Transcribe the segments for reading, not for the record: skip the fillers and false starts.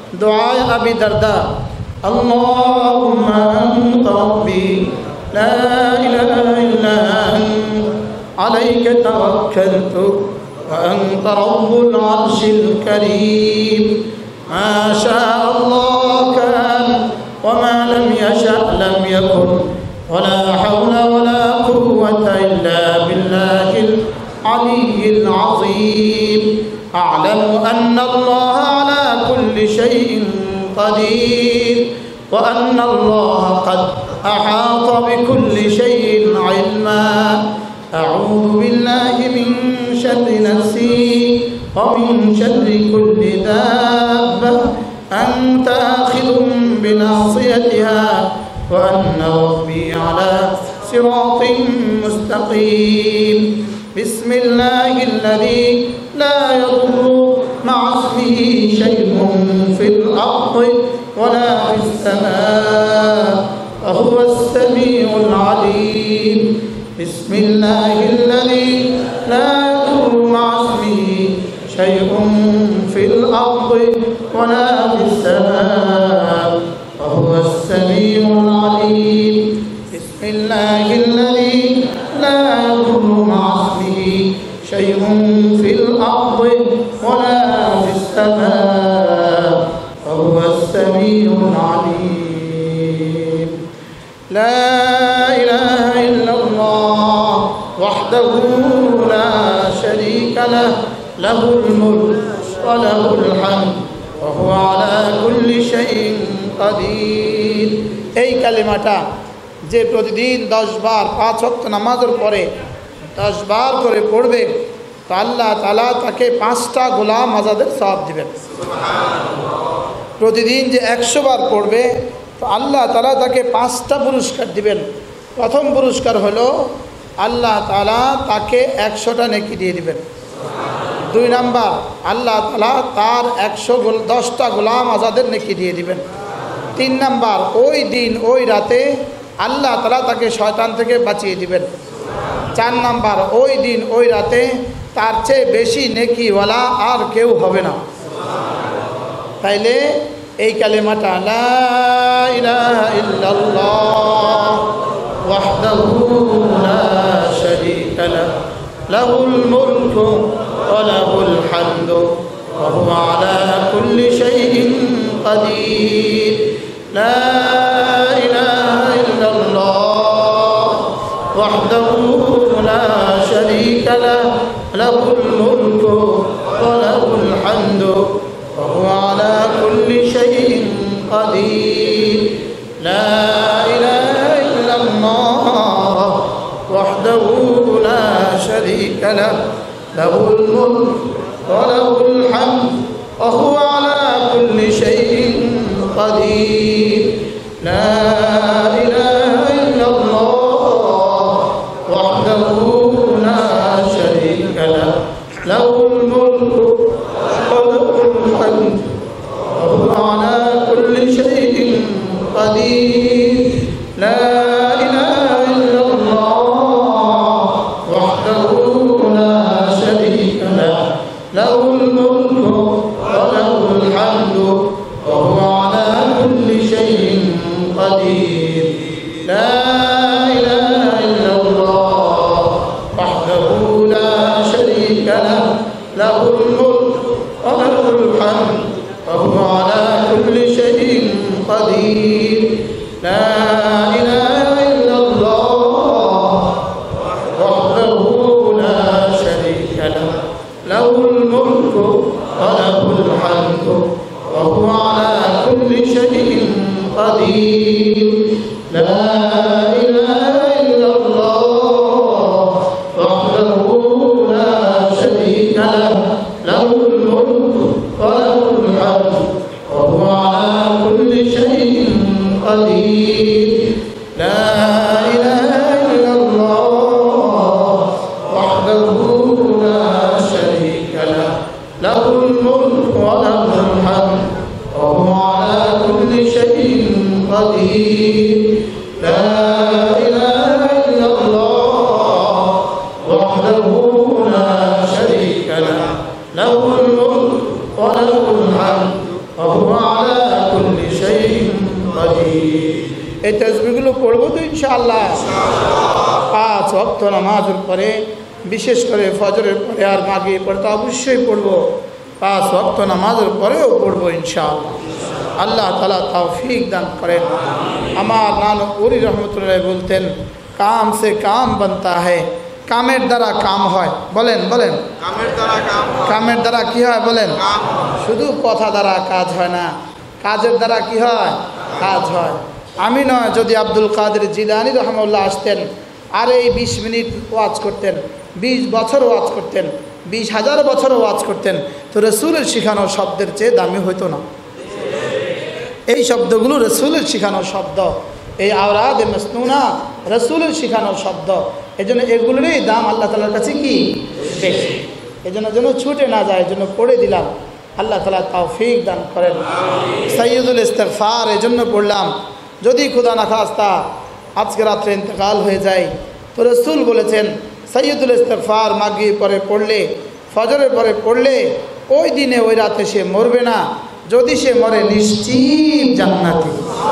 दुआए अबी दरदा अल्लाहुम्मा अंत रब्बी ला इलाहा इल्ला अंत अलैका तवक्कलतु व अंत रब्बुल अर्शिल करीम मा शाअ अल्लाह कान व मा लम यशअ लम यकुन वला हौला वला कुव्वता इल्ला बिल्लाहिल अलिय्यिल अज़ीम أعلم أن الله على كل شيء قدير وأن الله قد أحاط بكل شيء علما أعوذ بالله من شر نفسي ومن شر كل دابة أنت آخذ بناصيتها وأن ربي على صراط مستقيم بسم الله الذي لا يضر مع اسمه شيء في الأرض ولا في السماء وهو السميع العليم بسم الله الذي لا يضر مع اسمه شيء في الأرض ولا في السماء وهو السميع العليم بسم الله الذي لا يضر مع اسمه شيء في الأرض ولا في السماء وهو السميع العليم لا إله إلا الله وحده لا شريك له له الملك وله الحمد وهو على كل شيء قدير এই কালিমাটা যে প্রতিদিন 10 বার 5 ওয়াক্ত নামাজের পরে 10 বার করে পড়বে তো আল্লাহ তাআলা তাকে 5টা গোলাম আজাদের সওয়াব দিবেন প্রতিদিন যে 100 বার পড়বে তো আল্লাহ তাআলা তাকে 5টা পুরস্কার দিবেন প্রথম পুরস্কার হলো আল্লাহ তাআলা তাকে 100টা নেকি দিয়ে দিবেন 2 নাম্বার আল্লাহ তাআলা তার 10টা গোলাম আজাদের নেকি দিয়ে দিবেন 3 নাম্বার ওই দিন ওই রাতে আল্লাহ তাআলা তাকে শয়তান থেকে বাঁচিয়ে দিবেন 4 নাম্বার ওই দিন ওই রাতে তার চেয়ে বেশি নেকিওয়ালা আর কেউ হবে না তাইলে এই কালেমাটা লা ইলাহা ইল্লাল্লাহ ওয়াহদাহু লা শারীকা লাহু লাহুল মুলকু ওয়া লাহুল হামদু ওয়া হুয়া আলা কুল্লি শাইইন কাদির লা ইলাহা ইল্লাল্লাহ ওয়াহদাহু লা শারীকা লাহু লাহুল মুলকু ওয়া লাহুল হামদু وهو على كل شيء قدير لا إله إلا الله وحده لا شريك له له الملك وله الحمد وهو على كل شيء قدير لا إله إلا الله وحده لا شريك له له الملك وهو على كل شيء قدير لا إله إلا الله وحده لا شريك له له الملك وله الحمد وهو على كل شيء قدير لا إله إلا الله وحده لا شريك له له الملك وله الحمد وهو على كل شيء قدير لا إله إلا الله وحده لا شريك له له الملك وله الحمد وهو على كل شيء قدير لا إله إلا الله وحده لا شريك له له الملك وله الحمد وهو على كل شيء قدير لا إله إلا الله وحده لا شريك له له الملك وله الحمد وهو على كل شيء قدير لا إله إلا الله وحده لا شريك له له الملك وله الحمد وهو على كل شيء قدير এই তাসবিহগুলো পড়ব তো ইনশাআল্লাহ। 5 ওয়াক্ত নামাজের পরে, বিশেষ করে ফজরের পরে আর মাগরিবের পরে তো অবশ্যই পড়ব। 5 ওয়াক্ত নামাজের পরেও পড়ব ইনশাআল্লাহ। আল্লাহ তাআলা তৌফিক দান করেন। আমার নানা উরি রহমতুল্লাহ বলতেন, কাম সে কাম বানতা है, কামের দ্বারা কাম হয়। বলেন বলেন, কামের দ্বারা কি হয় বলেন? শুধু কথা দ্বারা কাজ হয় না, কাজের দ্বারা কি হয়? কাজ হয়। আমি নয়, যদি আব্দুল কাদের জিলানী রহমাতুল্লাহ আসতেন আর এই 20 মিনিট ওয়াজ করতেন, 20 বছর ওয়াজ করতেন, 20,000 বছর ওয়াজ করতেন, তো রসুলের শিখানো শব্দের চেয়ে দামি হইতো না। এই শব্দগুলো রসুলের শিখানো শব্দ, এই আওরাদ মাসনুনা রসুলের শিখানো শব্দ। এই জন্য এগুলোরই দাম আল্লাহ তাআলার কাছে কি বেশি। এই জন্য যেন ছুটে না যায়, এই জন্য পড়ে দিলাম। আল্লাহ তাআলা তৌফিক দান করেন। সাইয়্যিদুল ইস্তিগফার এই জন্য পড়লাম, যদি খুদা না খাস্তা আজকে রাত্রে ইন্তেকাল হয়ে যায় তো রসুল বলেছেন সাইয়্যিদুল ইস্তিগফার মাগরিব পরে পড়লে, ফজরের পরে পড়লে ওই দিনে ওই রাতে সে মরবে না, যদি সে মরে নিশ্চিত জান্নাতি।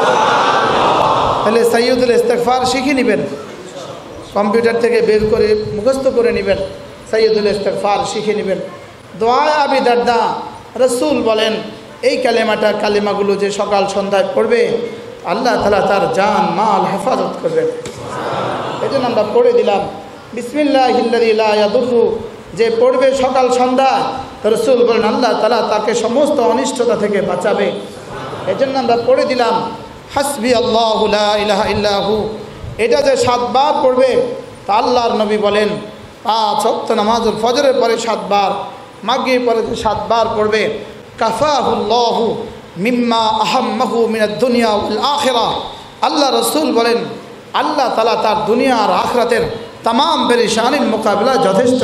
তাহলে সাইয়্যিদুল ইস্তিগফার শিখে নেবেন, কম্পিউটার থেকে বের করে মুখস্থ করে নেবেন, সাইয়্যিদুল ইস্তিগফার শিখে নেবেন। দোয়া আবি দারদা রসুল বলেন এই কালিমাগুলো যে সকাল সন্ধ্যায় পড়বে আল্লাহ তাআলা তার জান মাল হেফাজত করবেন। এই জন্য আমরা পড়ে দিলাম বিসমিল্লাহিল্লাযী লা ইয়াদুররু, যে পড়বে সকাল সন্ধ্যা রসুল বলেন আল্লাহ তাআলা তাকে সমস্ত অনিষ্টতা থেকে বাঁচাবে। এই জন্য আমরা পড়ে দিলাম হাসবি আল্লাহু লা ইলাহা ইল্লাহু, এটা যে 7 বার পড়বে তা আল্লাহর নবী বলেন 5 ওয়াক্ত নামাজের ফজরের পরে 7 বার, মাগরিবের পরে 7 বার পড়বে, কাফাহুল্লাহু মিম্মা আহাম্মাহু মিনাদ দুনিয়া ওয়াল আখিরা। আল্লাহ রসুল বলেন আল্লাহ তাআলা তার দুনিয়া আর আখিরাতের तमाम পেরেশানির মোকাবিলা যথেষ্ট।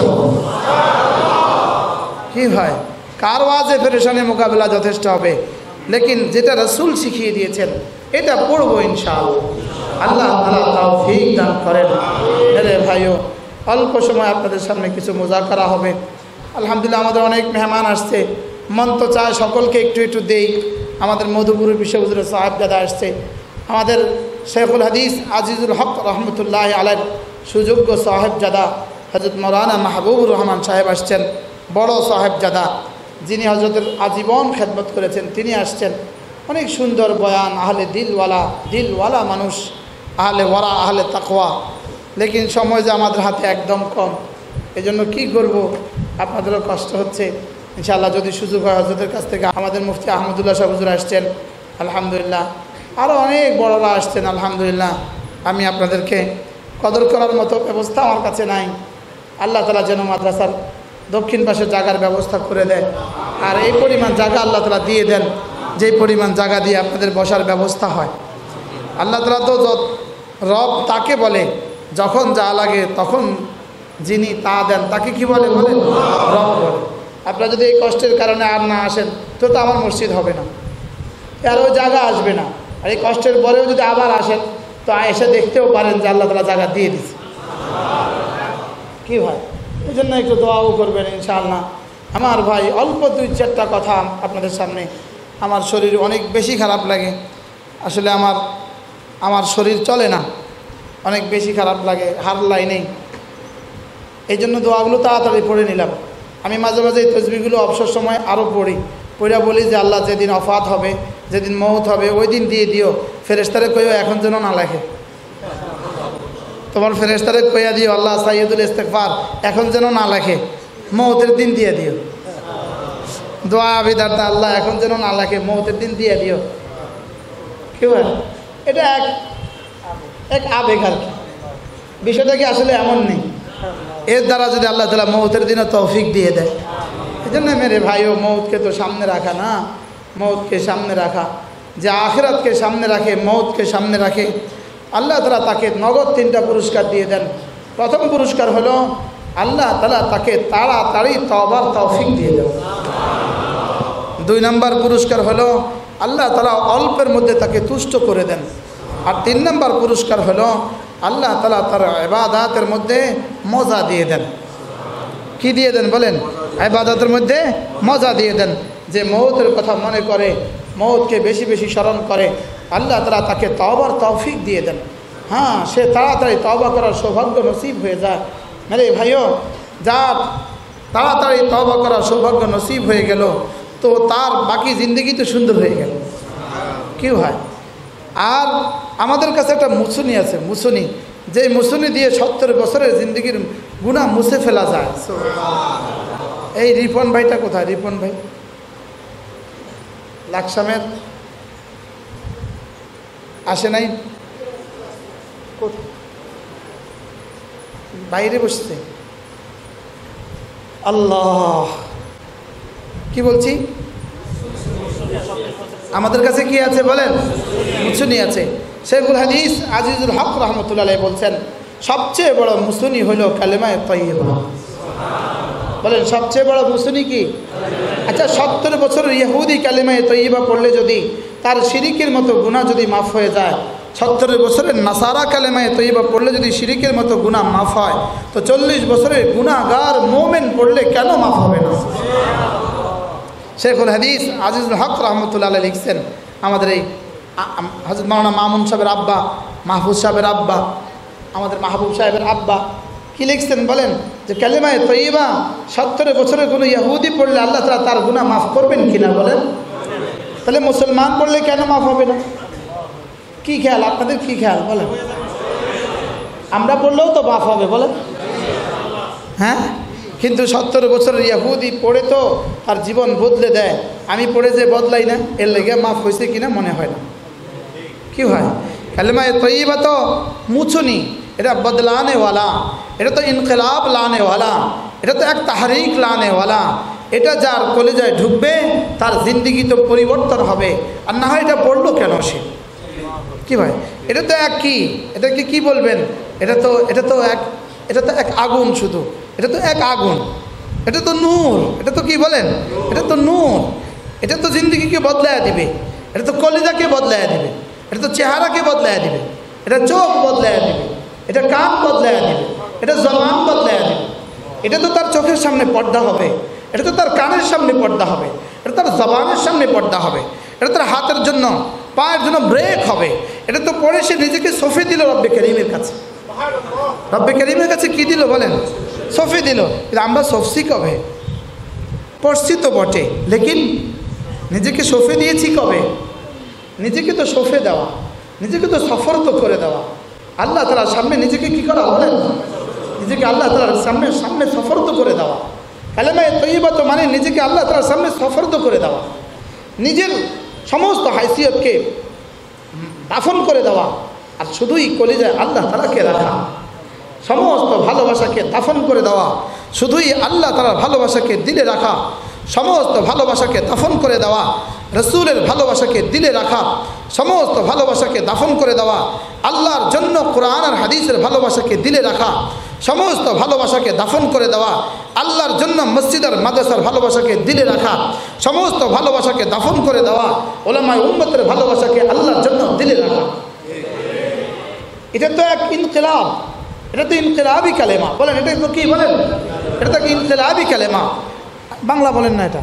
কি হয়, কার ওয়াজে পেরেশানির মোকাবিলা যথেষ্ট হবে, লেকিন যেটা রসুল শিখিয়ে দিয়েছেন এটা পড়বো ইনশাআল্লাহ। আল্লাহ তাআলা তৌফিক দান করেন। আরে ভাইও, অল্প সময় আপনাদের সামনে কিছু মুযাকারা হবে। আলহামদুলিল্লাহ আমাদের অনেক মেহমান আসছে, মন তো চায় সকলকে একটু একটু দেই। আমাদের মধুপুরের বিশ্ববিদ্যালয়ের সাহেবজাদা আসছে, আমাদের শেখুল হাদিস আজিজুল হক রহমতুল্লাহ আলাইহির সুযোগ্য সাহেবজাদা হযরত মাওলানা মাহবুবুর রহমান সাহেব আসছেন, বড় সাহেবজাদা যিনি হযরতের আজীবন খেদমত করেছেন, তিনি আসছেন। অনেক সুন্দর বয়ান, আহলে দিলওয়ালা মানুষ, আহলে ওয়ারা, আহলে তাকওয়া। লেকিন সময় যে আমাদের হাতে একদম কম, এই জন্য কী করব, আপনাদেরও কষ্ট হচ্ছে। ইনশাআল্লাহ যদি সুযোগ হয় হযরতের কাছ থেকে আমাদের মুফতি আহমদুল্লাহ সাহেব হুজুর আসছেন, আলহামদুলিল্লাহ, আরও অনেক বড়রা আসছেন, আলহামদুলিল্লাহ। আমি আপনাদেরকে কদর করার মতো ব্যবস্থা আমার কাছে নাই। আল্লাহ তাআলা যেন মাদ্রাসার দক্ষিণ পাশে জায়গার ব্যবস্থা করে দেয়, আর এই পরিমাণ জায়গা আল্লাহ তাআলা দিয়ে দেন যেই পরিমাণ জায়গা দিয়ে আপনাদের বসার ব্যবস্থা হয়। আল্লাহ তাআলা তো রব তাকে বলে যখন যা লাগে তখন যিনি তা দেন তাকে কি বলে বলেন? রব বলে। আপনারা যদি এই কষ্টের কারণে আর না আসেন তো আমার মসজিদ হবে না, আর ওই জায়গা আসবে না। আর এই কষ্টের পরেও যদি আবার আসেন তো এসে দেখতেও পারেন যে আল্লাহ তাআলা জায়গা দিয়ে দিচ্ছে। কি ভাই, এই জন্য একটু দোয়াও করবেন ইনশাআল্লাহ। আমার ভাই, অল্প 2-4টা কথা আপনাদের সামনে। আমার শরীর অনেক বেশি খারাপ লাগে, আসলে আমার শরীর চলে না, অনেক বেশি খারাপ লাগে, হারলাই নেই। এই জন্য দোয়াগুলো তাড়াতাড়ি পড়ে নিলাম। আমি মাঝে মাঝে এই তসবিহগুলো অবসর সময় আরও পড়া বলি যে আল্লাহ যেদিন অফাত হবে, যেদিন মৌত হবে, ওই দিন দিয়ে দিও। ফেরেশতারে কইও এখন যেন না লেখে, তোমার ফেরেশতারে কইয়া দিও আল্লাহ সাইয়্যিদুল ইস্তিগফার এখন যেন না লেখে, মৌতের দিন দিয়ে দিও। দোয়া আবিদারদা আল্লাহ এখন যেন না লেখে, মৌতের দিন দিয়ে দিও। কি হয়, এটা এক আবেগ আর কি, বিষয়টা কি আসলে এমন নেই। এর দ্বারা যদি আল্লাহ তাআলা মৌতের দিনে তৌফিক দিয়ে দেয়, এই জন্য মেরে ভাইও মৌতকে তো সামনে রাখা না, মৌতকে সামনে রাখা, যে আখিরাতকে সামনে রাখে, মৌতকে সামনে রাখে, আল্লাহ তাআলা তাকে নগদ 3টা পুরস্কার দিয়ে দেন। প্রথম পুরস্কার হলো আল্লাহ তাআলা তাকে তাড়াতাড়ি তওবার তৌফিক দিয়ে দেন। 2 নম্বর পুরস্কার হলো আল্লাহ তাআলা অল্পের মধ্যে তাকে তুষ্ট করে দেন। আর 3 নম্বর পুরস্কার হলো আল্লাহ তাআলা তার ইবাদতের মধ্যে মজা দিয়ে দেন। কি দিয়ে দেন বলেন? ইবাদতের মধ্যে মজা দিয়ে দেন, যে মৌতের কথা মনে করে মওতকে বেশি বেশি স্মরণ করে, আল্লাহ তাআলা তাকে তওবার তৌফিক দিয়ে দেন। হ্যাঁ, সে তাড়াতাড়ি তওবা করার সৌভাগ্য নসিব হয়ে যায়। মেরে ভাইও, যার তাড়াতাড়ি তওবা করার সৌভাগ্য নসিব হয়ে গেল, তো তার বাকি জিন্দগি তো সুন্দর হয়ে গেল। কি হয়? আর আমাদের কাছে একটা মুসুনি আছে, মুসুনি, যে মুসুনি দিয়ে 70 বছরের জিন্দগির গুনাহ মুছে ফেলা যায়। এই রিপন ভাইটা কোথায়? রিপন ভাই লাকসামের আসে নাই, বাইরে বসছে। আল্লাহ, কি বলছি? আমাদের কাছে কি আছে বলেন? মুসুনি আছে। শেখুল হাদিস আজিজুল হক রহমতুল্লাহ আলাইহি বলছেন, সবচেয়ে বড় মুসুনি হলো কালেমায়ে তাইয়্যিবা। বলেন, সবচেয়ে বড় মুসুনি কি? আচ্ছা, 70 বছরের ইহুদি কালেমায়ে তাইয়্যিবা পড়লে যদি তার শিরিকের মতো গুনাহ যদি মাফ হয়ে যায়, 70 বছরের নাসারা কালেমায়ে তাইয়্যিবা পড়লে যদি শিরিকের মতো গুনাহ মাফ হয়, তো 40 বছরের গুনাহগার মোমেন পড়লে কেন মাফ হবে না? শেখুল হাদিস আজিজুল হক রহমতুল্লাহ আলাইহি লিখছেন, আমাদের এই হযরত মাওলানা মামুন সাহেবের আব্বা, মাহফুজ সাহেবের আব্বা, আমাদের মাহবুব সাহেবের আব্বা কি লিখছেন বলেন? যে কালেমায়ে তাইয়্যিবা 70 বছরের কোনো ইহুদি পড়লে আল্লাহ তাআলা তার গুনাহ মাফ করবেন কিনা বলেন? তাহলে মুসলমান পড়লে কেন মাফ হবে না? কি খেয়াল আপনাদের? কি খেয়াল বলেন? আমরা পড়লেও তো মাফ হবে বলেন? হ্যাঁ, কিন্তু 70 বছরের ইহুদি পড়ে তো তার জীবন বদলে দেয়। আমি পড়ে যে বদলাই না, এর লেগে মাফ হয়েছে কিনা মনে হয় না। কি হয়? কালেমায়ে তাইয়্যিবা তো মুছুনি, এটা বদলানেওয়ালা, এটা তো ইনকিলাব লানেওয়ালা, এটা তো এক তাহরিক লানেওয়ালা। এটা যার কলেজায় ঢুকবে তার জিন্দিগি তো পরিবর্তন হবে। আর না হয় এটা পড়লো কেন সে? কি ভাই, এটা তো এক কি, এটাকে কি বলবেন? এটা তো এক আগুন, শুধু এটা তো এক আগুন, এটা তো নূর, এটা তো কি বলেন? এটা তো নূর, এটা তো জিন্দিগিকে বদলায় দিবে, এটা তো কলিজাকে বদলায় দিবে, এটা তো চেহারাকে বদলায় দিবে, এটা চোখ বদলায় দিবে, এটা কান বদলায় দিবে, এটা জবান বদলায় দিবে। এটা তো তার চোখের সামনে পর্দা হবে, এটা তো তার কানের সামনে পর্দা হবে, এটা তার জবানের সামনে পর্দা হবে, এটা তার হাতের জন্য, পায়ের জন্য ব্রেক হবে। এটা তো পরে সে নিজেকে সফে দিল রব্বে করিমের কাছে। রব্বে করিমের কাছে কি দিল বলেন? সফে দিল। কিন্তু আমরা সফসি কবে? পড়ছি তো বটে, লেকিন নিজেকে সফে দিয়েছি কবে? নিজেকে তো সফে দেওয়া, নিজেকে তো সফর তো করে দেওয়া, আল্লাহ তাআলার সামনে নিজেকে কি করা বলেন? নিজেকে আল্লাহ তাআলার সামনে সফর তো করে দেওয়া। কালেমায়ে তাইয়্যিবা তো মানে নিজেকে আল্লাহ তাআলার সামনে সফর তো করে দেওয়া, নিজের সমস্ত হাইসিয়তকে দাফন করে দেওয়া, আর শুধুই কলিজায় আল্লাহ তাআলাকে রাখা, সমস্ত ভালোবাসাকে দাফন করে দেওয়া, শুধুই আল্লাহ তাআলার ভালোবাসাকে দিলে রাখা, সমস্ত ভালোবাসাকে দাফন করে দেওয়া, রসুলের ভালোবাসাকে দিলে রাখা, সমস্ত ভালোবাসাকে দাফন করে দেওয়া, আল্লাহর জন্য কোরআন আর হাদিসের ভালোবাসাকে দিলে রাখা, সমস্ত ভালোবাসাকে দাফন করে দেওয়া, আল্লাহর জন্য মসজিদ আর মাদ্রাসার ভালোবাসাকে দিলে রাখা, সমস্ত ভালোবাসাকে দাফন করে দেওয়া, উলামায়ে উম্মতের ভালোবাসাকে আল্লাহর জন্য দিলে রাখা। এটা তো এক ইনকিলাব, এটা তো ইনকিলাবি কালেমা বলেন। এটা তো কি বলেন? এটা তো ইনকিলাবি কালেমা। বাংলা বলেন না,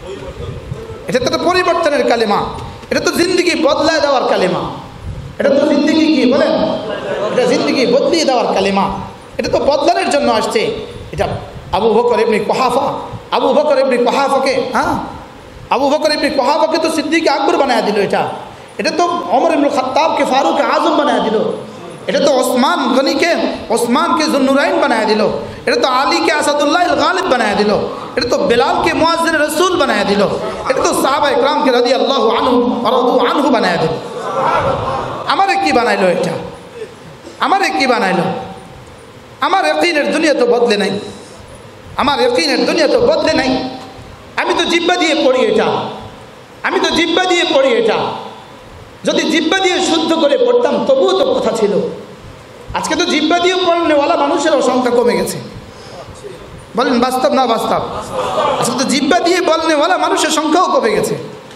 এটা তো একটা পরিবর্তনের কালেমা, এটা তো জিন্দিগি বদলায় দেওয়ার কালেমা। এটা তো জিন্দিগি কি বলেন? এটা জিন্দিগি বদলিয়ে দেওয়ার কালেমা, এটা তো বদলানোর জন্য আসছে। এটা আবু বকর ইবনে কুহাফা, আবু বকর ইবনে কুহাফাকে, আবু বকর ইবনে কুহাফাকে তো সিদ্দিক আকবর বানায় দিল। এটা তো ওমর ইবনে খাত্তাবকে ফারুক আজম বানায় দিল। এটা তো ওসমান গনিকে ওসমানকে যুন্নুরাইন বানায় দিল। এটা তো আলীকে আসাদুল্লাহ গালিব বানায় দিল। এটা তো বেলালকে মুয়াজ্জিন রসুল বানায় দিল। এটা তো সাহাবা ইকরামকে রাদিয়াল্লাহু আনহু রাদু আনহু বানায় দিল। আমারে কি বানাইলো? এটা আমারে কি বানাইলো? আমার ইয়াকিনের দুনিয়া তো বদলে নাই, আমার ইয়াকিনের দুনিয়া তো বদলে নাই। আমি তো জিব্বা দিয়ে পড়ি এটা, আমি তো জিব্বা দিয়ে পড়ি এটা। যদি জিব্বা দিয়ে শুদ্ধ করে পড়তাম তবুও তো কথা ছিল। আজকে তো জিব্বা দিয়ে পড়নেওয়ালা মানুষেরও সংখ্যা কমে গেছে। বলেন বাস্তব না বাস্তব? আজকে তো জিব্বা দিয়ে বলনেওয়ালা মানুষের সংখ্যাও কমে গেছে।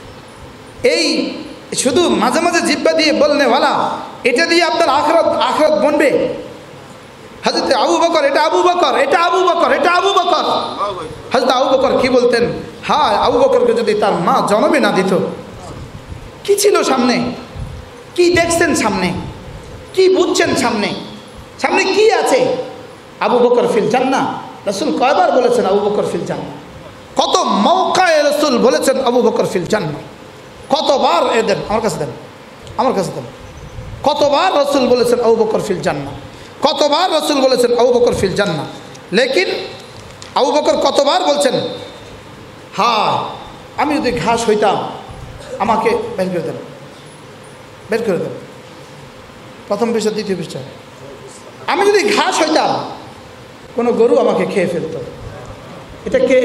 এই শুধু মাঝে মাঝে জিব্বা দিয়ে বলনেওয়ালা, এটা দিয়ে আপনার আখরাত বনবে। হযরত আবু বকর, এটা আবু বকর, এটা আবু বকর, এটা আবু বকর। হযরত আবু বকর কি বলতেন? হ্যাঁ, আবু বকরকে যদি তার মা জন্মে না দিত, কি ছিল সামনে, কি দেখছেন সামনে, কি বুঝছেন সামনে, সামনে কি আছে? আবু বকর ফিল জান্নাহ, রাসূল কয়বার বলেছেন আবু বকর ফিল জান্নাহ? কত মৌকায় রাসূল বলেছেন আবু বকর ফিল জান্নাহ? কতবার দেন আমার কাছে, দেন আমার কাছে দেন। কতবার রাসূল বলেছেন আবু বকর ফিল জান্নাহ, কতবার রাসূল বলেছেন আবু বকর ফিল জান্নাহ। লেকিন আবু বকর কতবার বলছেন, হ্যাঁ আমি যদি ঘাস হইতাম আমাকে বের করে দেন, বের করে দেন। প্রথম পৃষ্ঠা, দ্বিতীয় পৃষ্ঠা। আমি যদি ঘাস হইতাম কোনো গরু আমাকে খেয়ে ফেলত। এটা কে?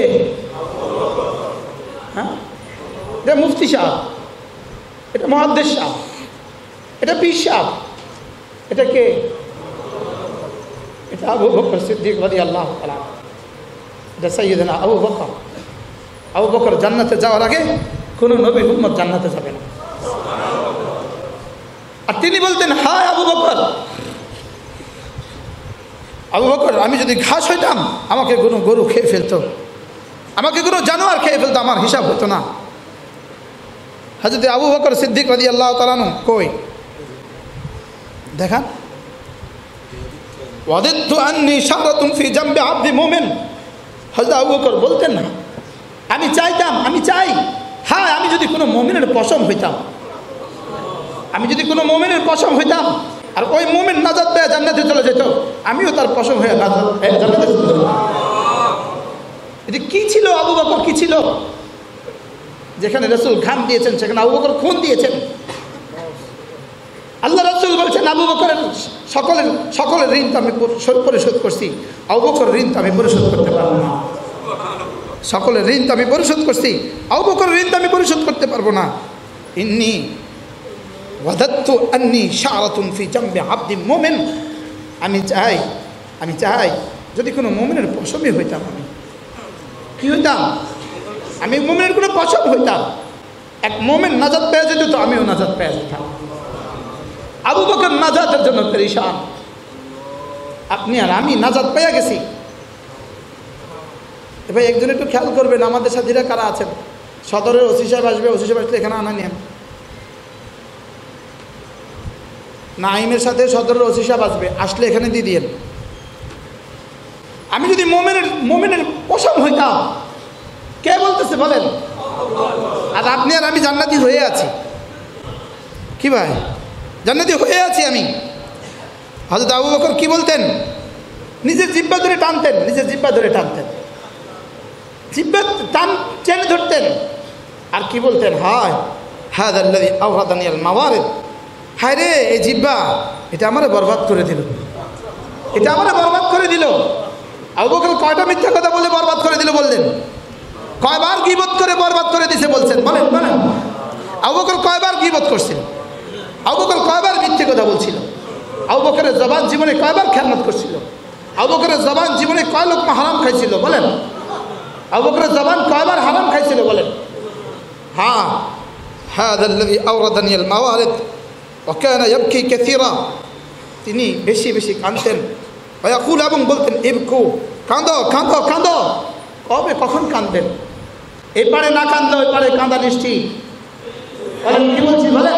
হ্যাঁ, এটা মুফতি সাহেব, এটা মুহাদ্দিস সাহেব, এটা পীর সাহেব। এটা কে? এটা আবু বকর সিদ্দিক রাদিয়াল্লাহু তাআলা। এটা সাইয়্যিদনা আবু বকর। আবু বকর জান্নাতে যাওয়ার আগে কোনো নবীর উম্মত জান্নাতে যাবে না। আর তিনি বলতেন, হায় আবু বকর, আবু বকর আমি যদি ঘাস হইতাম আমাকে কোনো গরু খেয়ে ফেলতো, আমাকে কোনো জানোয়ার খেয়ে ফেলতো, আমার হিসাব হতো না। হযরত আবু বকর সিদ্দিক রাদিয়াল্লাহু তাআলা আনহু কই দেখান। ওয়াদিতু আন্নী শারাতুন ফি জামবি আবদি মুমিন। হযরত আবু বকর বলতেন না, আমি চাইতাম, আমি চাই, হ্যাঁ আমি যদি কোনো মুমিনের পশম হইতাম, আমি যদি কোনো মুমিনের পশম হইতাম আর ওই মুমিন নাজাত পেয়ে জান্নাতে চলে যেত, আমিও তার পশম হয়ে জান্নাতে চলে যেতাম। এটা কি ছিল আবু বকর, কি ছিল? যেখানে রাসূল ঘাম দিয়েছেন সেখানে আবু বকর খুন দিয়েছেন। আল্লাহ রাসূল বলছেন আবু বকরের সকলের ঋণ তো আমি পরিশোধ করছি, আবু বকর ঋণ তো আমি পরিশোধ করতে পারবো না। সকলের ঋণ তো আমি পরিশোধ করছি, আবু বকর ঋণ তো আমি পরিশোধ করতে পারবো না। ইন্নী ওয়াদাতু আন্নী শারাতুন ফি জামবি আবদি মুমিন। আমি চাই যদি কোনো মুমিনের পশমই হইতাম, আমি কি হইতাম? আমি মুমিনের কোনো পশম হইতাম। এক মুমিন নাজাত পেয়ে যেত তো আমিও নাজাত পেয়ে যেতাম। আবু বকর নাজাতের জন্য পেরেশান, আপনি আর আমি নাজাত পেয়ে গেছি। এবার একজন একটু খেয়াল করবেন, আমাদের সাথীরা কারা আছেন? সদরের ওসি সাহেব আসবে, ওসি সাহেব আসলে এখানে আনা নেন। নাইমের সাথে সদরের ওসি সাহেব আসবে, আসলে এখানে দিয়ে দিয়েন। আমি যদি মোমেনের পশম হইতাম, কে বলতেছে বলেন? আর আপনি আর আমি জান্নাতি হয়ে আছি। কি ভাই, জান্নাতি হয়ে আছি আমি। হযরত আবু বকর কি বলতেন? নিজের জিহ্বা ধরে টানতেন, নিজের জিহ্বা ধরে টানতেন, জিহ্বা টেনে ধরতেন। আর কি বলতেন? হায় হাদাল্লাযী আওরাদানিয়াল মাওয়ারিদ। হায় রে, এই জিহ্বা এটা আমারে বরবাদ করে দিল, এটা আমারে বরবাদ করে দিল। আবু বকর কয়টা মিথ্যা কথা বলে বরবাদ করে দিল বললেন? কয়বার গীবত করে বরবাদ করে দিয়েছে বলছেন? বলেন বলেন। আবু বকর কয়বার গীবত করছেন? আবু বকর কয়বার মিথ্যে কথা বলছিল? আবু বকরের জবান জীবনে কয়বার খেয়ানত করছিল? আবু বকরের জবান জীবনে কয় লোকমা হারাম খাইছিল বলেন? আবু বকরের জবান কয়বার হারাম খাইছিল বলেন? হ্যাঁ, হাদাল্লাযী আওরাদানিয়াল মাওয়ারিদ ওয়া কানা ইয়াবকি কাসীরা। তিনি বেশি বেশি কাঁদতেন। ওয়া ইয়াকুল, এবং বলতেন ইবকু, কাঁদো কাঁদো কাঁদো। কবে কখন কাঁদবেন? এপারে না কাঁদলে ওই পারে কাঁদা নিশ্চিত। বলেন কি বলছি বলেন?